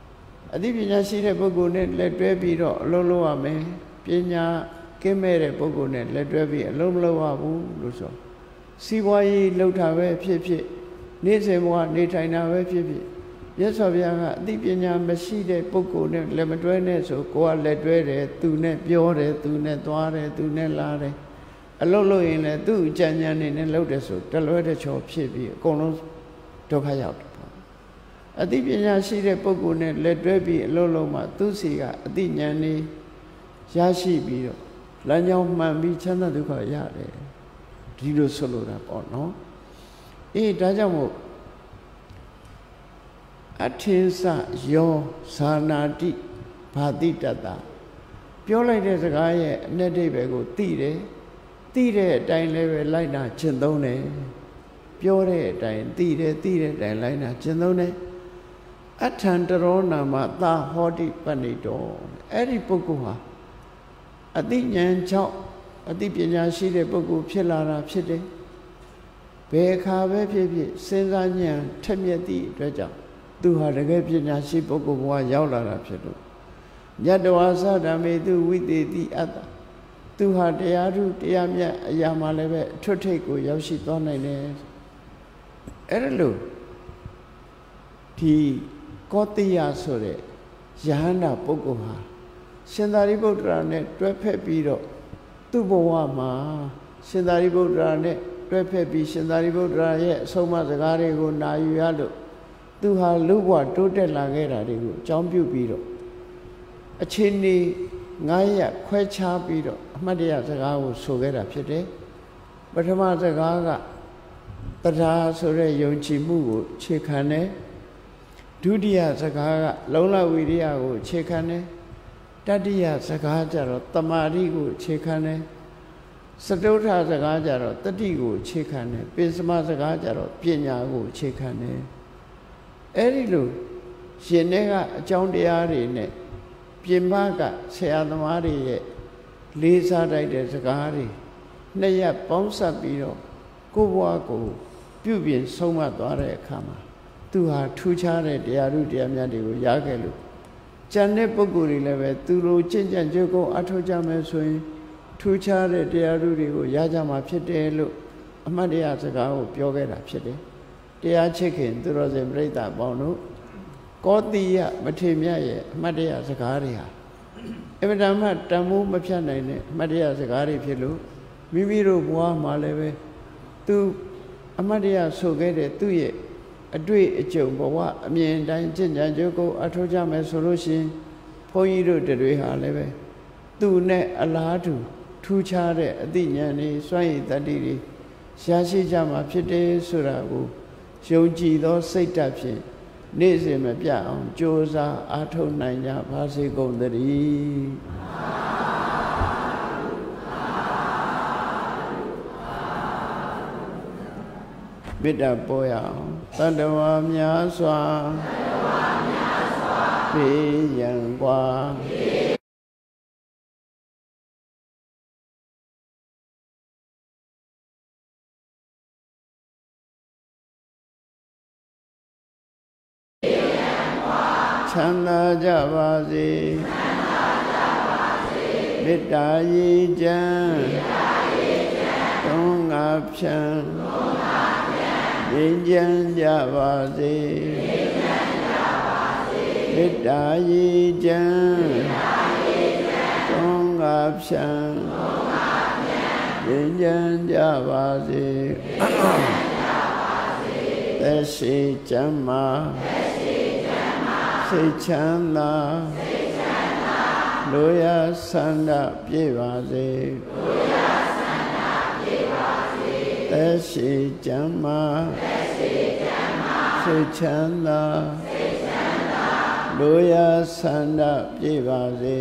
အသိပညာရှိတဲ့ပုဂ္ဂိုလ်နဲ့လက်တွဲပြီးတော့အလုံးလုံးရမယ်ပညာကင်းမဲ့တဲ့ပုဂ္ဂိုလ်နဲ့လက်တွဲပြီးအလုံးမလုံးရဘူးလို့ဆိုစီးပွားရေးလှုပ်တာပဲဖြစ်ဖြစ်နေ့စဉ်ဘဝနေထိုင်တာပဲဖြစ်ဖြစ်မြတ်စွာဘုရားကအသိပညာမရှိတဲ့ပုဂ္ဂိုလ်နဲ့လက်မတွဲနဲ့ဆိုကိုယ်ကလက်တွဲတယ်သူနဲ့ပြောတယ်သူနဲ့သွားတယ်သူနဲ့လာတယ်အလုံးလို့ရင်လည်းသူ့အကြံဉာဏ်နဲ့လှုပ်တယ်ဆိုတလွဲတချောဖြစ်ပြီးအကုန်လုံးဒုက္ခရောက်တယ်ပေါ့အသိပညာရှိတဲ့ပုဂ္ဂိုလ်နဲ့လက်တွဲပြီးအလုံးလုံးမှသူ့စီကအသိဉာဏ်နဲ့ရရှိပြီးတော့လမ်းကြောင်းမှန်ပြီးချမ်းသာဒုက္ခရတယ်ဒီလိုဆိုလိုတာပေါ့နော်ဒါကြောင့်မို့အထင်စယောဇာနာတိဘာတိတတပြောလိုက်တဲ့စကားရဲ့အ내ဒိဗ္ဗေကိုသိတယ်သိတဲ့အတိုင်းလည်းပဲလိုက်နာကျင့်သုံးတယ်ပြောတဲ့အတိုင်းသိတယ်သိတဲ့အတိုင်းလိုက်နာကျင့်သုံးတယ်အထံတရောနာမသာဟောတိပဏိတောအဲ့ဒီပုဂ္ဂိုလ်ဟာအသိဉာဏ်ကြောင့်အသိပညာရှိတဲ့ပုဂ္ဂိုလ်ဖြစ်လာတာဖြစ်တယ်ဘယ်အခါပဲဖြစ်ဖြစ်စဉ်းစားဉာဏ်ထက်မြက်သည့်အတွက်ကြောင့်သူဟာတကယ်ပညာရှိပုဂ္ဂိုလ်ဘဝရောက်လာတာဖြစ်လို့ညတဝါသဓမ္မေသူဝိသေတိအတ္တသူဟာတရားထုတရားမြတ်အရာမှလည်းပဲအထွတ်ထိပ်ကိုရောက်ရှိသွားနိုင်တယ်အဲ့ဒါလို့ဒီကောတိယဆိုတဲ့ယဟန္တာပုဂ္ဂိုလ်ဟာရှင်သာရိပုတ္တရာနဲ့တွဲဖက်ပြီးတော့သူ့ဘဝမှာရှင်သာရိပုတ္တရာနဲ့တွဲဖက်ပြီးရှင်သာရိပုတ္တရာရဲ့အဆုံးအမစကားတွေကိုနာယူရလို့သူဟာလူ့ဘဝတိုးတက်လာခဲ့တာတွေကိုအကြောင်းပြုပြီးတော့အချိန်နေ9ရက်ခွဲခြားပြီးတော့အမှတ်တရစကားကိုဆိုခဲ့တာဖြစ်တယ်ပထမစကားကတရားဆိုတဲ့ယုံကြည်မှုကိုခြေခံတယ်ဒုတိယစကားကလုံလဝိရိယကိုခြေခံတယ်တတိယစကားကြတော့တမာတိကိုခြေခံတယ်စတုထစကားကြတော့တတိကိုခြေခံတယ်ပိစမစကားကြတော့ပညာကိုခြေခံတယ်အဲ့ဒီလိုရှင်ထဲကအကြောင်းတရားတွေနဲ့ပြင်ပကဆရာသမားတွေရဲ့လေးစားတိုက်တဲ့စကားတွေနှစ်ရက်ပေါင်းစပ်ပြီးတော့ကိုယ့်ဘဝကိုပြုပြင်ဆုံးမသွားတဲ့အခါမှာသူဟာထူးခြားတဲ့တရားထုတရားမြတ်တွေကိုရခဲ့လို့ကျန်တဲ့ပုဂ္ဂိုလ်တွေလည်းပဲသူလိုကျင့်ကြံကြိုးကုန်းအထောက်ကြမယ်ဆိုရင်ထူးခြားတဲ့တရားထုတွေကိုရကြမှာဖြစ်တယ်လို့အမှတ်တရစကားကိုပြောခဲ့တာဖြစ်တယ်တရားချစ်ခင်သူတော်စင်ပြိဿပေါင်းတို့ကောတိယမထေမြတ်ရဲ့အမှတ်တရစကားတွေဟာအမှန်တမ်းတန်ဖိုးမဖြတ်နိုင်တဲ့အမှတ်တရစကားတွေဖြစ်လို့မိမိတို့ဘဝမှာလည်းပဲသူအမှတ်တရဆိုခဲ့တဲ့သူ့ရဲ့အတွေ့အကြုံဘဝအမြင်တိုင်းကျင့်ကြံကြိုးကိုအထောက်ကြမယ်ဆိုလို့ရှိရင်ဘုန်းကြီးတို့တွေဟာလည်းပဲသူနဲ့အလားတူထူးခြားတဲ့အသိဉာဏ်တွေစွမ်းရည်တတ္တိတွေရှားရှိကြမှာဖြစ်တယ်ဆိုတာကိုယုံကြည်သောစိတ်ဓာတ်ဖြင့်နေ့စဉ်မပြတ်အောင်ကြိုးစားအားထုတ်နိုင်ကြပါစေကုန်သတည်းမေတ္တာပို့ရအောင်တတ္တဝါများစွာဘေးရန်ကွာချမ်းသာကြပါစေမေတ္တာရည်ချမ်းသုံးငါဖြံငြိမ်းချမ်းကြပါစေမေတ္တာရည်ချမ်းသုံးငါဖြံငြိမ်းချမ်းကြပါစေသက်ရှိချမ်းသာစိတ်ချမ်းသာလူရဆန္ဒပြည့်ပါစေသက်ရှိချမ်းသာစိတ်ချမ်းသာလူရဆန္ဒပြည့်ပါစေ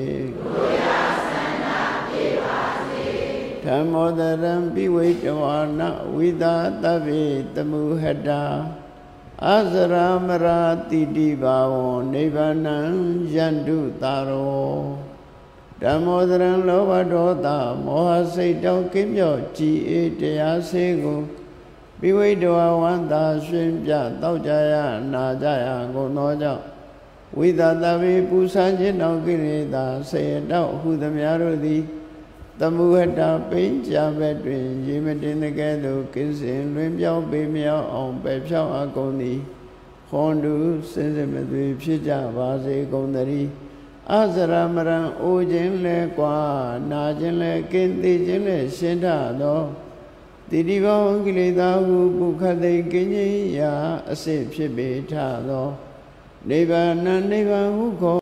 ဓမ္မောတရံပိဝိတဝါနဝိသတဗ္ဗေတမုဟတာအစရမရာတိတိဘာဝံနိဗ္ဗာနံယန္တုတာရောဓမ္မောတရံလောဘဒေါသမောဟစိတ်တောင်းကင်းမြော့ကြည်အေးတရားစေကိုပိဝိတဝါဝန္တာရှင်ပြတောက်ကြရနာကြရကုန်သောကြောင့်ဝိသတာဝေပူဇာခြင်းတော်ကိလေသာဆေတော့ဟုသမျှတို့သည်သမုဟတပိဉ္စဘက်တွင်ရေမတင်တဲ့ကဲ့သို့ကိစ္စင်လွင်ပြောင်းပေမြောက်အောင်ပဲဖြောင်းအကုန်သည်ဟွန်တုစင်စစ်မသွေဖြစ်ကြပါစေကုန်သတည်းအစရမရံအိုခြင်းလဲကွာနာခြင်းလဲကင်းသိခြင်းလဲရှင်းထသောတိတိဘောကိလေသာဟုပုခတ်သိကင်းခြင်းရာအစစ်ဖြစ်ပေထသောနိဗ္ဗာန်နိဗ္ဗာန်ဟုခေါ်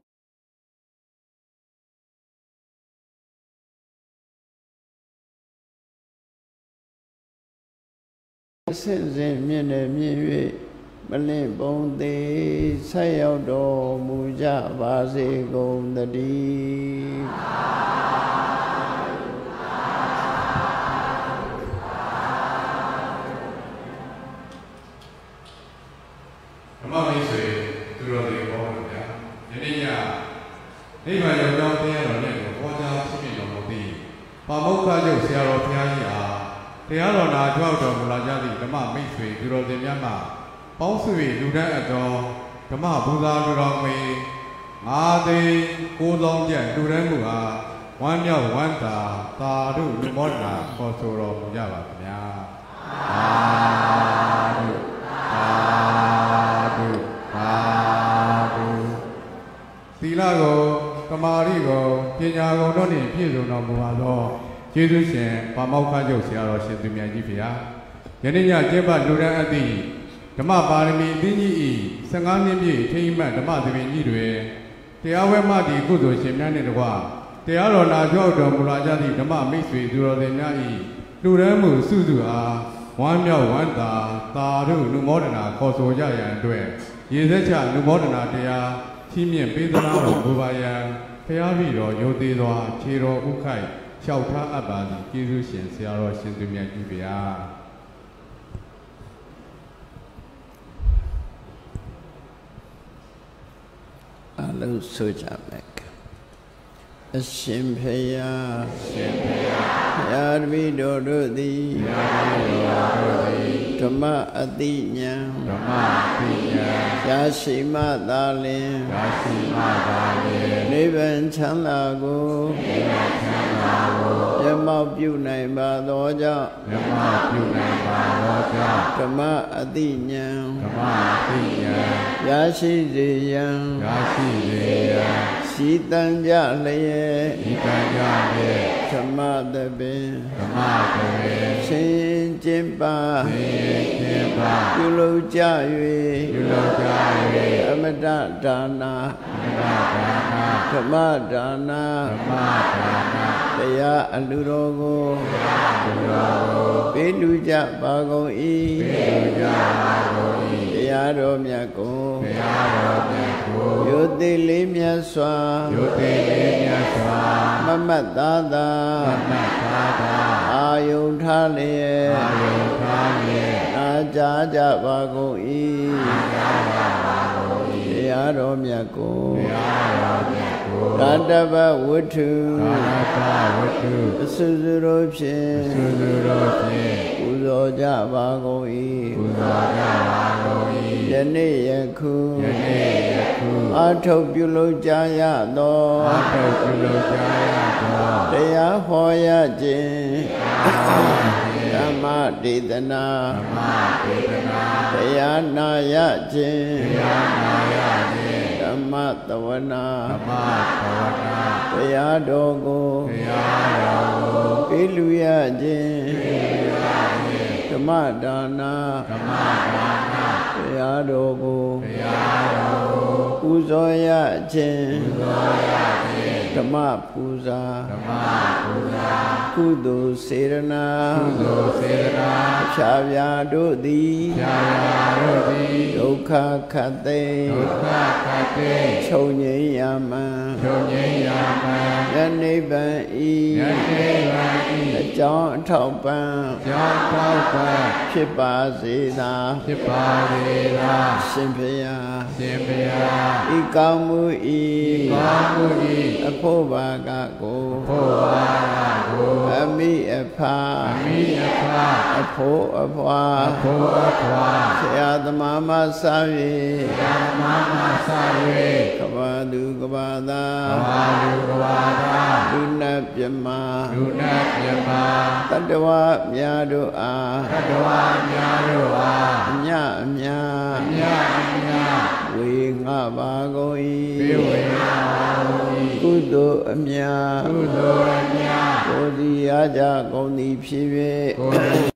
ဆင့်စဉ်မြင့်နဲ့မြင့်၍မလင့်ပုံသေးဆက်ရောက်တော်မူကြပါစေကုန်သတည်းဓမ္မမိတ်ဆွေသူတော်တွေပေါ်လို့ဗျာယနေ့ညနိဗ္ဗာန်ရောက်တော့တရားတော်နဲ့ကိုဟောကြားဖြစ်ဖြစ်တော်မူသည်ပါမုက္ခကျုပ်ဆရာတော်ဘုရားကြီးအားတရားတော်နာကြွတော်မူလာကြသည့်ဓမ္မမိတ်ဆွေသူတော်စင်များမှပေါင်းစု၍လူတန်းအတော်ဓမ္မဘူဇာလူတော်မေ9သိန်း9,000ကျပ်လူတန်းမှုအားဝမ်းမြောက်ဝမ်းသာသာဓုလူမောဒနာခေါ်ဆိုတော်မူကြပါခင်ဗျာသာဓုသာဓုသာဓုသီလကိုသမာဓိကိုပညာကိုတို့နှင့်ပြည့်စုံတော်မူပါသောကျေးဇူးရှင်ပါမောက္ခချုပ်ဆရာတော်ရှင်သူမြတ်ကြီးဖေဟာယနေ့ညကျင်းပလူတန်းအပ်သည့်ဓမ္မပါရမီအသင်းကြီး၏15နှစ်ပြည့်ထိမ်းမှတ်ဓမ္မသဘင်ကြီးတွင်တရားဝဲမှသည့်ကုသိုလ်ရှင်များနှင့်တကွတရားတော်နာကြွတော်မူလာကြသည့်ဓမ္မမိတ်ဆွေသူတော်စင်များ၏လူတန်းမှုစုစုအားဝမ်းမြောက်ဝမ်းသာသာဓုလူမောဒနာခေါ်ဆိုကြရန်အတွက်ရေစက်ချလူမောဒနာတရားချီးမြှင့်ပေးသနာတော်မူပါရန်ဖျားပြီးတော်ရိုသေစွာခြေတော်ဥခိုက်လျှောက်ထားအပ်ပါသည်ကျေးဇူးရှင်ဆရာတော်ရှင်သူမြတ်ကြီးဗျာအလုံးဆိုကြမယ်အရှင်ဖယားရှင်ဖယားဘုရားတပည့်တော်တို့သည်ဘုရားတပည့်တော်တို့သည်ဓမ္မအတိညာဓမ္မအတိညာရရှိမှသာလင်ရရှိမှသာလင်နိဗ္ဗာန်ချမ်းသာကိုနိဗ္ဗာန်ချမ်းသာကိုမျက်မှောက်ပြုနိုင်ပါသောကြောင့်မျက်မှောက်ပြုနိုင်ပါသောကြောင့်ဓမ္မအတိညာဓမ္မအတိညာရရှိစေရန်ရရှိစေရန်ရှိတန်ကြလျက်ရှိတန်ကြလျက်ဓမ္မသဘင်ဓမ္မသဘင်ရှင်ကျင့်ပါရှင်ကျင့်ပါပြုလုပ်ကြ၍ပြုလုပ်ကြ၍အမတဒါနာအမတဒါနာဓမ္မဒါနာဓမ္မဒါနာတရားအလူတော်ကိုတရားအလူတော်ကိုပေးလူကြပါကုန်၏ပေးလူကြပါကုန်၏တရားတော်မြတ်ကိုတရားတော်မြတ်ကိုယုတိလေးမြတ်စွာယုတိလေးမြတ်စွာမမတ်သာသာမမတ်သာသာအာယုထားလျက်အာယုထားလျက်နာကြားကြပါကုန်၏နာကြားပါကုန်၏တရားတော်မြတ်ကိုတရားတော်မြတ်ကိုရတ္တပဝတ္ထုရတ္တဝတ္ထုအစွစွတို့ဖြင့်အစွစွတို့ဖြင့်ပူဇော်ကြပါကုန်၏ပူဇော်ကြပါကုန်၏ယနေ့ယခုယနေ့ယခုအာထုတ်ပြုလုပ်ကြရသောအာထုတ်ပြုလုပ်ကြရသောတရားဟောရခြင်းဓမ္မဒေသနာဓမ္မဒေသနာတရားနာရခြင်းတရားနာရခြင်းဓမ္မသဝနာဓမ္မသဝနာတရားတော်ကိုတရားတော်ကိုပေးလူရခြင်းပေးလူရခြင်းဓမ္မဒါနာဓမ္မဒါနာတရားတော်ကိုတရားတော်ကိုပူဇော်ရခြင်းပူဇော်ရခြင်းဓမ္မပူဇာဓမ္မပူဇာကုသိုလ်စေရနာကုသိုလ်စေရနာဖြာဖြာတို့သည်ဖြာဖြာတို့သည်ဒုက္ခခတ်သိဒုက္ခခတ်သိချုပ်ငြိမ်းရမှန်ချုပ်ငြိမ်းရမှန်ယနိဗ္ဗာန်ဤယနိဗ္ဗာန်ဤအကြောင်းအထောက်ပံ့အကြောင်းအထောက်ပံ့ဖြစ်ပါစေသာဖြစ်ပါစေသာရှင်ဖျားရှင်ဘုရားဤကောင်းမှုဤကောင်းမှုဤအဖို့ဘာကကိုဖို့ပါကိုအမိအဖအမိအဖအဖို့အဖွာအဖို့အဖွာဆရာသမားမဆာ၍ဓမ္မမဆ၍ကဘာသူကဘာသာကဘာလူကဘာသာလူနတ်မြမလူနာမြမတတ္တဝများတို့အားသတ္တဝါများတို့အားအမြအမြအမြအမြဝေငှပါကုန်ပြေဝေ၏နာဟု၏ကုသိုလ်အမြကုသိုလ်အမြကိုယ်စီအားကြကုန်သည်ဖြစ်၍ကိုယ်တော်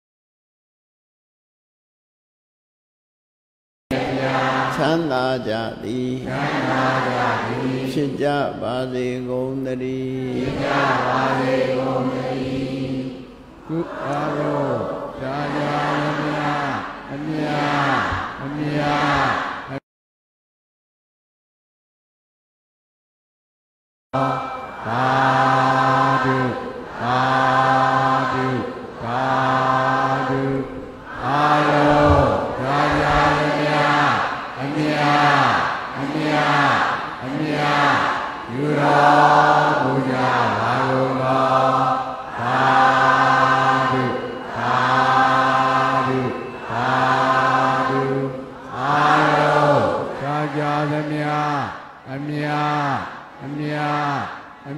ချမ်းသာကြသည်ချမ်းသာကြသည်ဖြစ်ကြပါစေကုန်သတည်းကြပါစေကုန်သတည်းကုအားလုံးကြာကြာအမြအမြသာဓုသာဓုသာဓုအားလုံးကြာကြာအမြအမြယူတော်မူကြပါကုန်သောသာဓုသာဓုသာဓုအားလုံးကြာကြာသမျှအမြ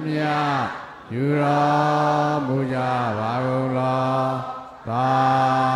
ယူတော်မူကြပါကုန်သောသာ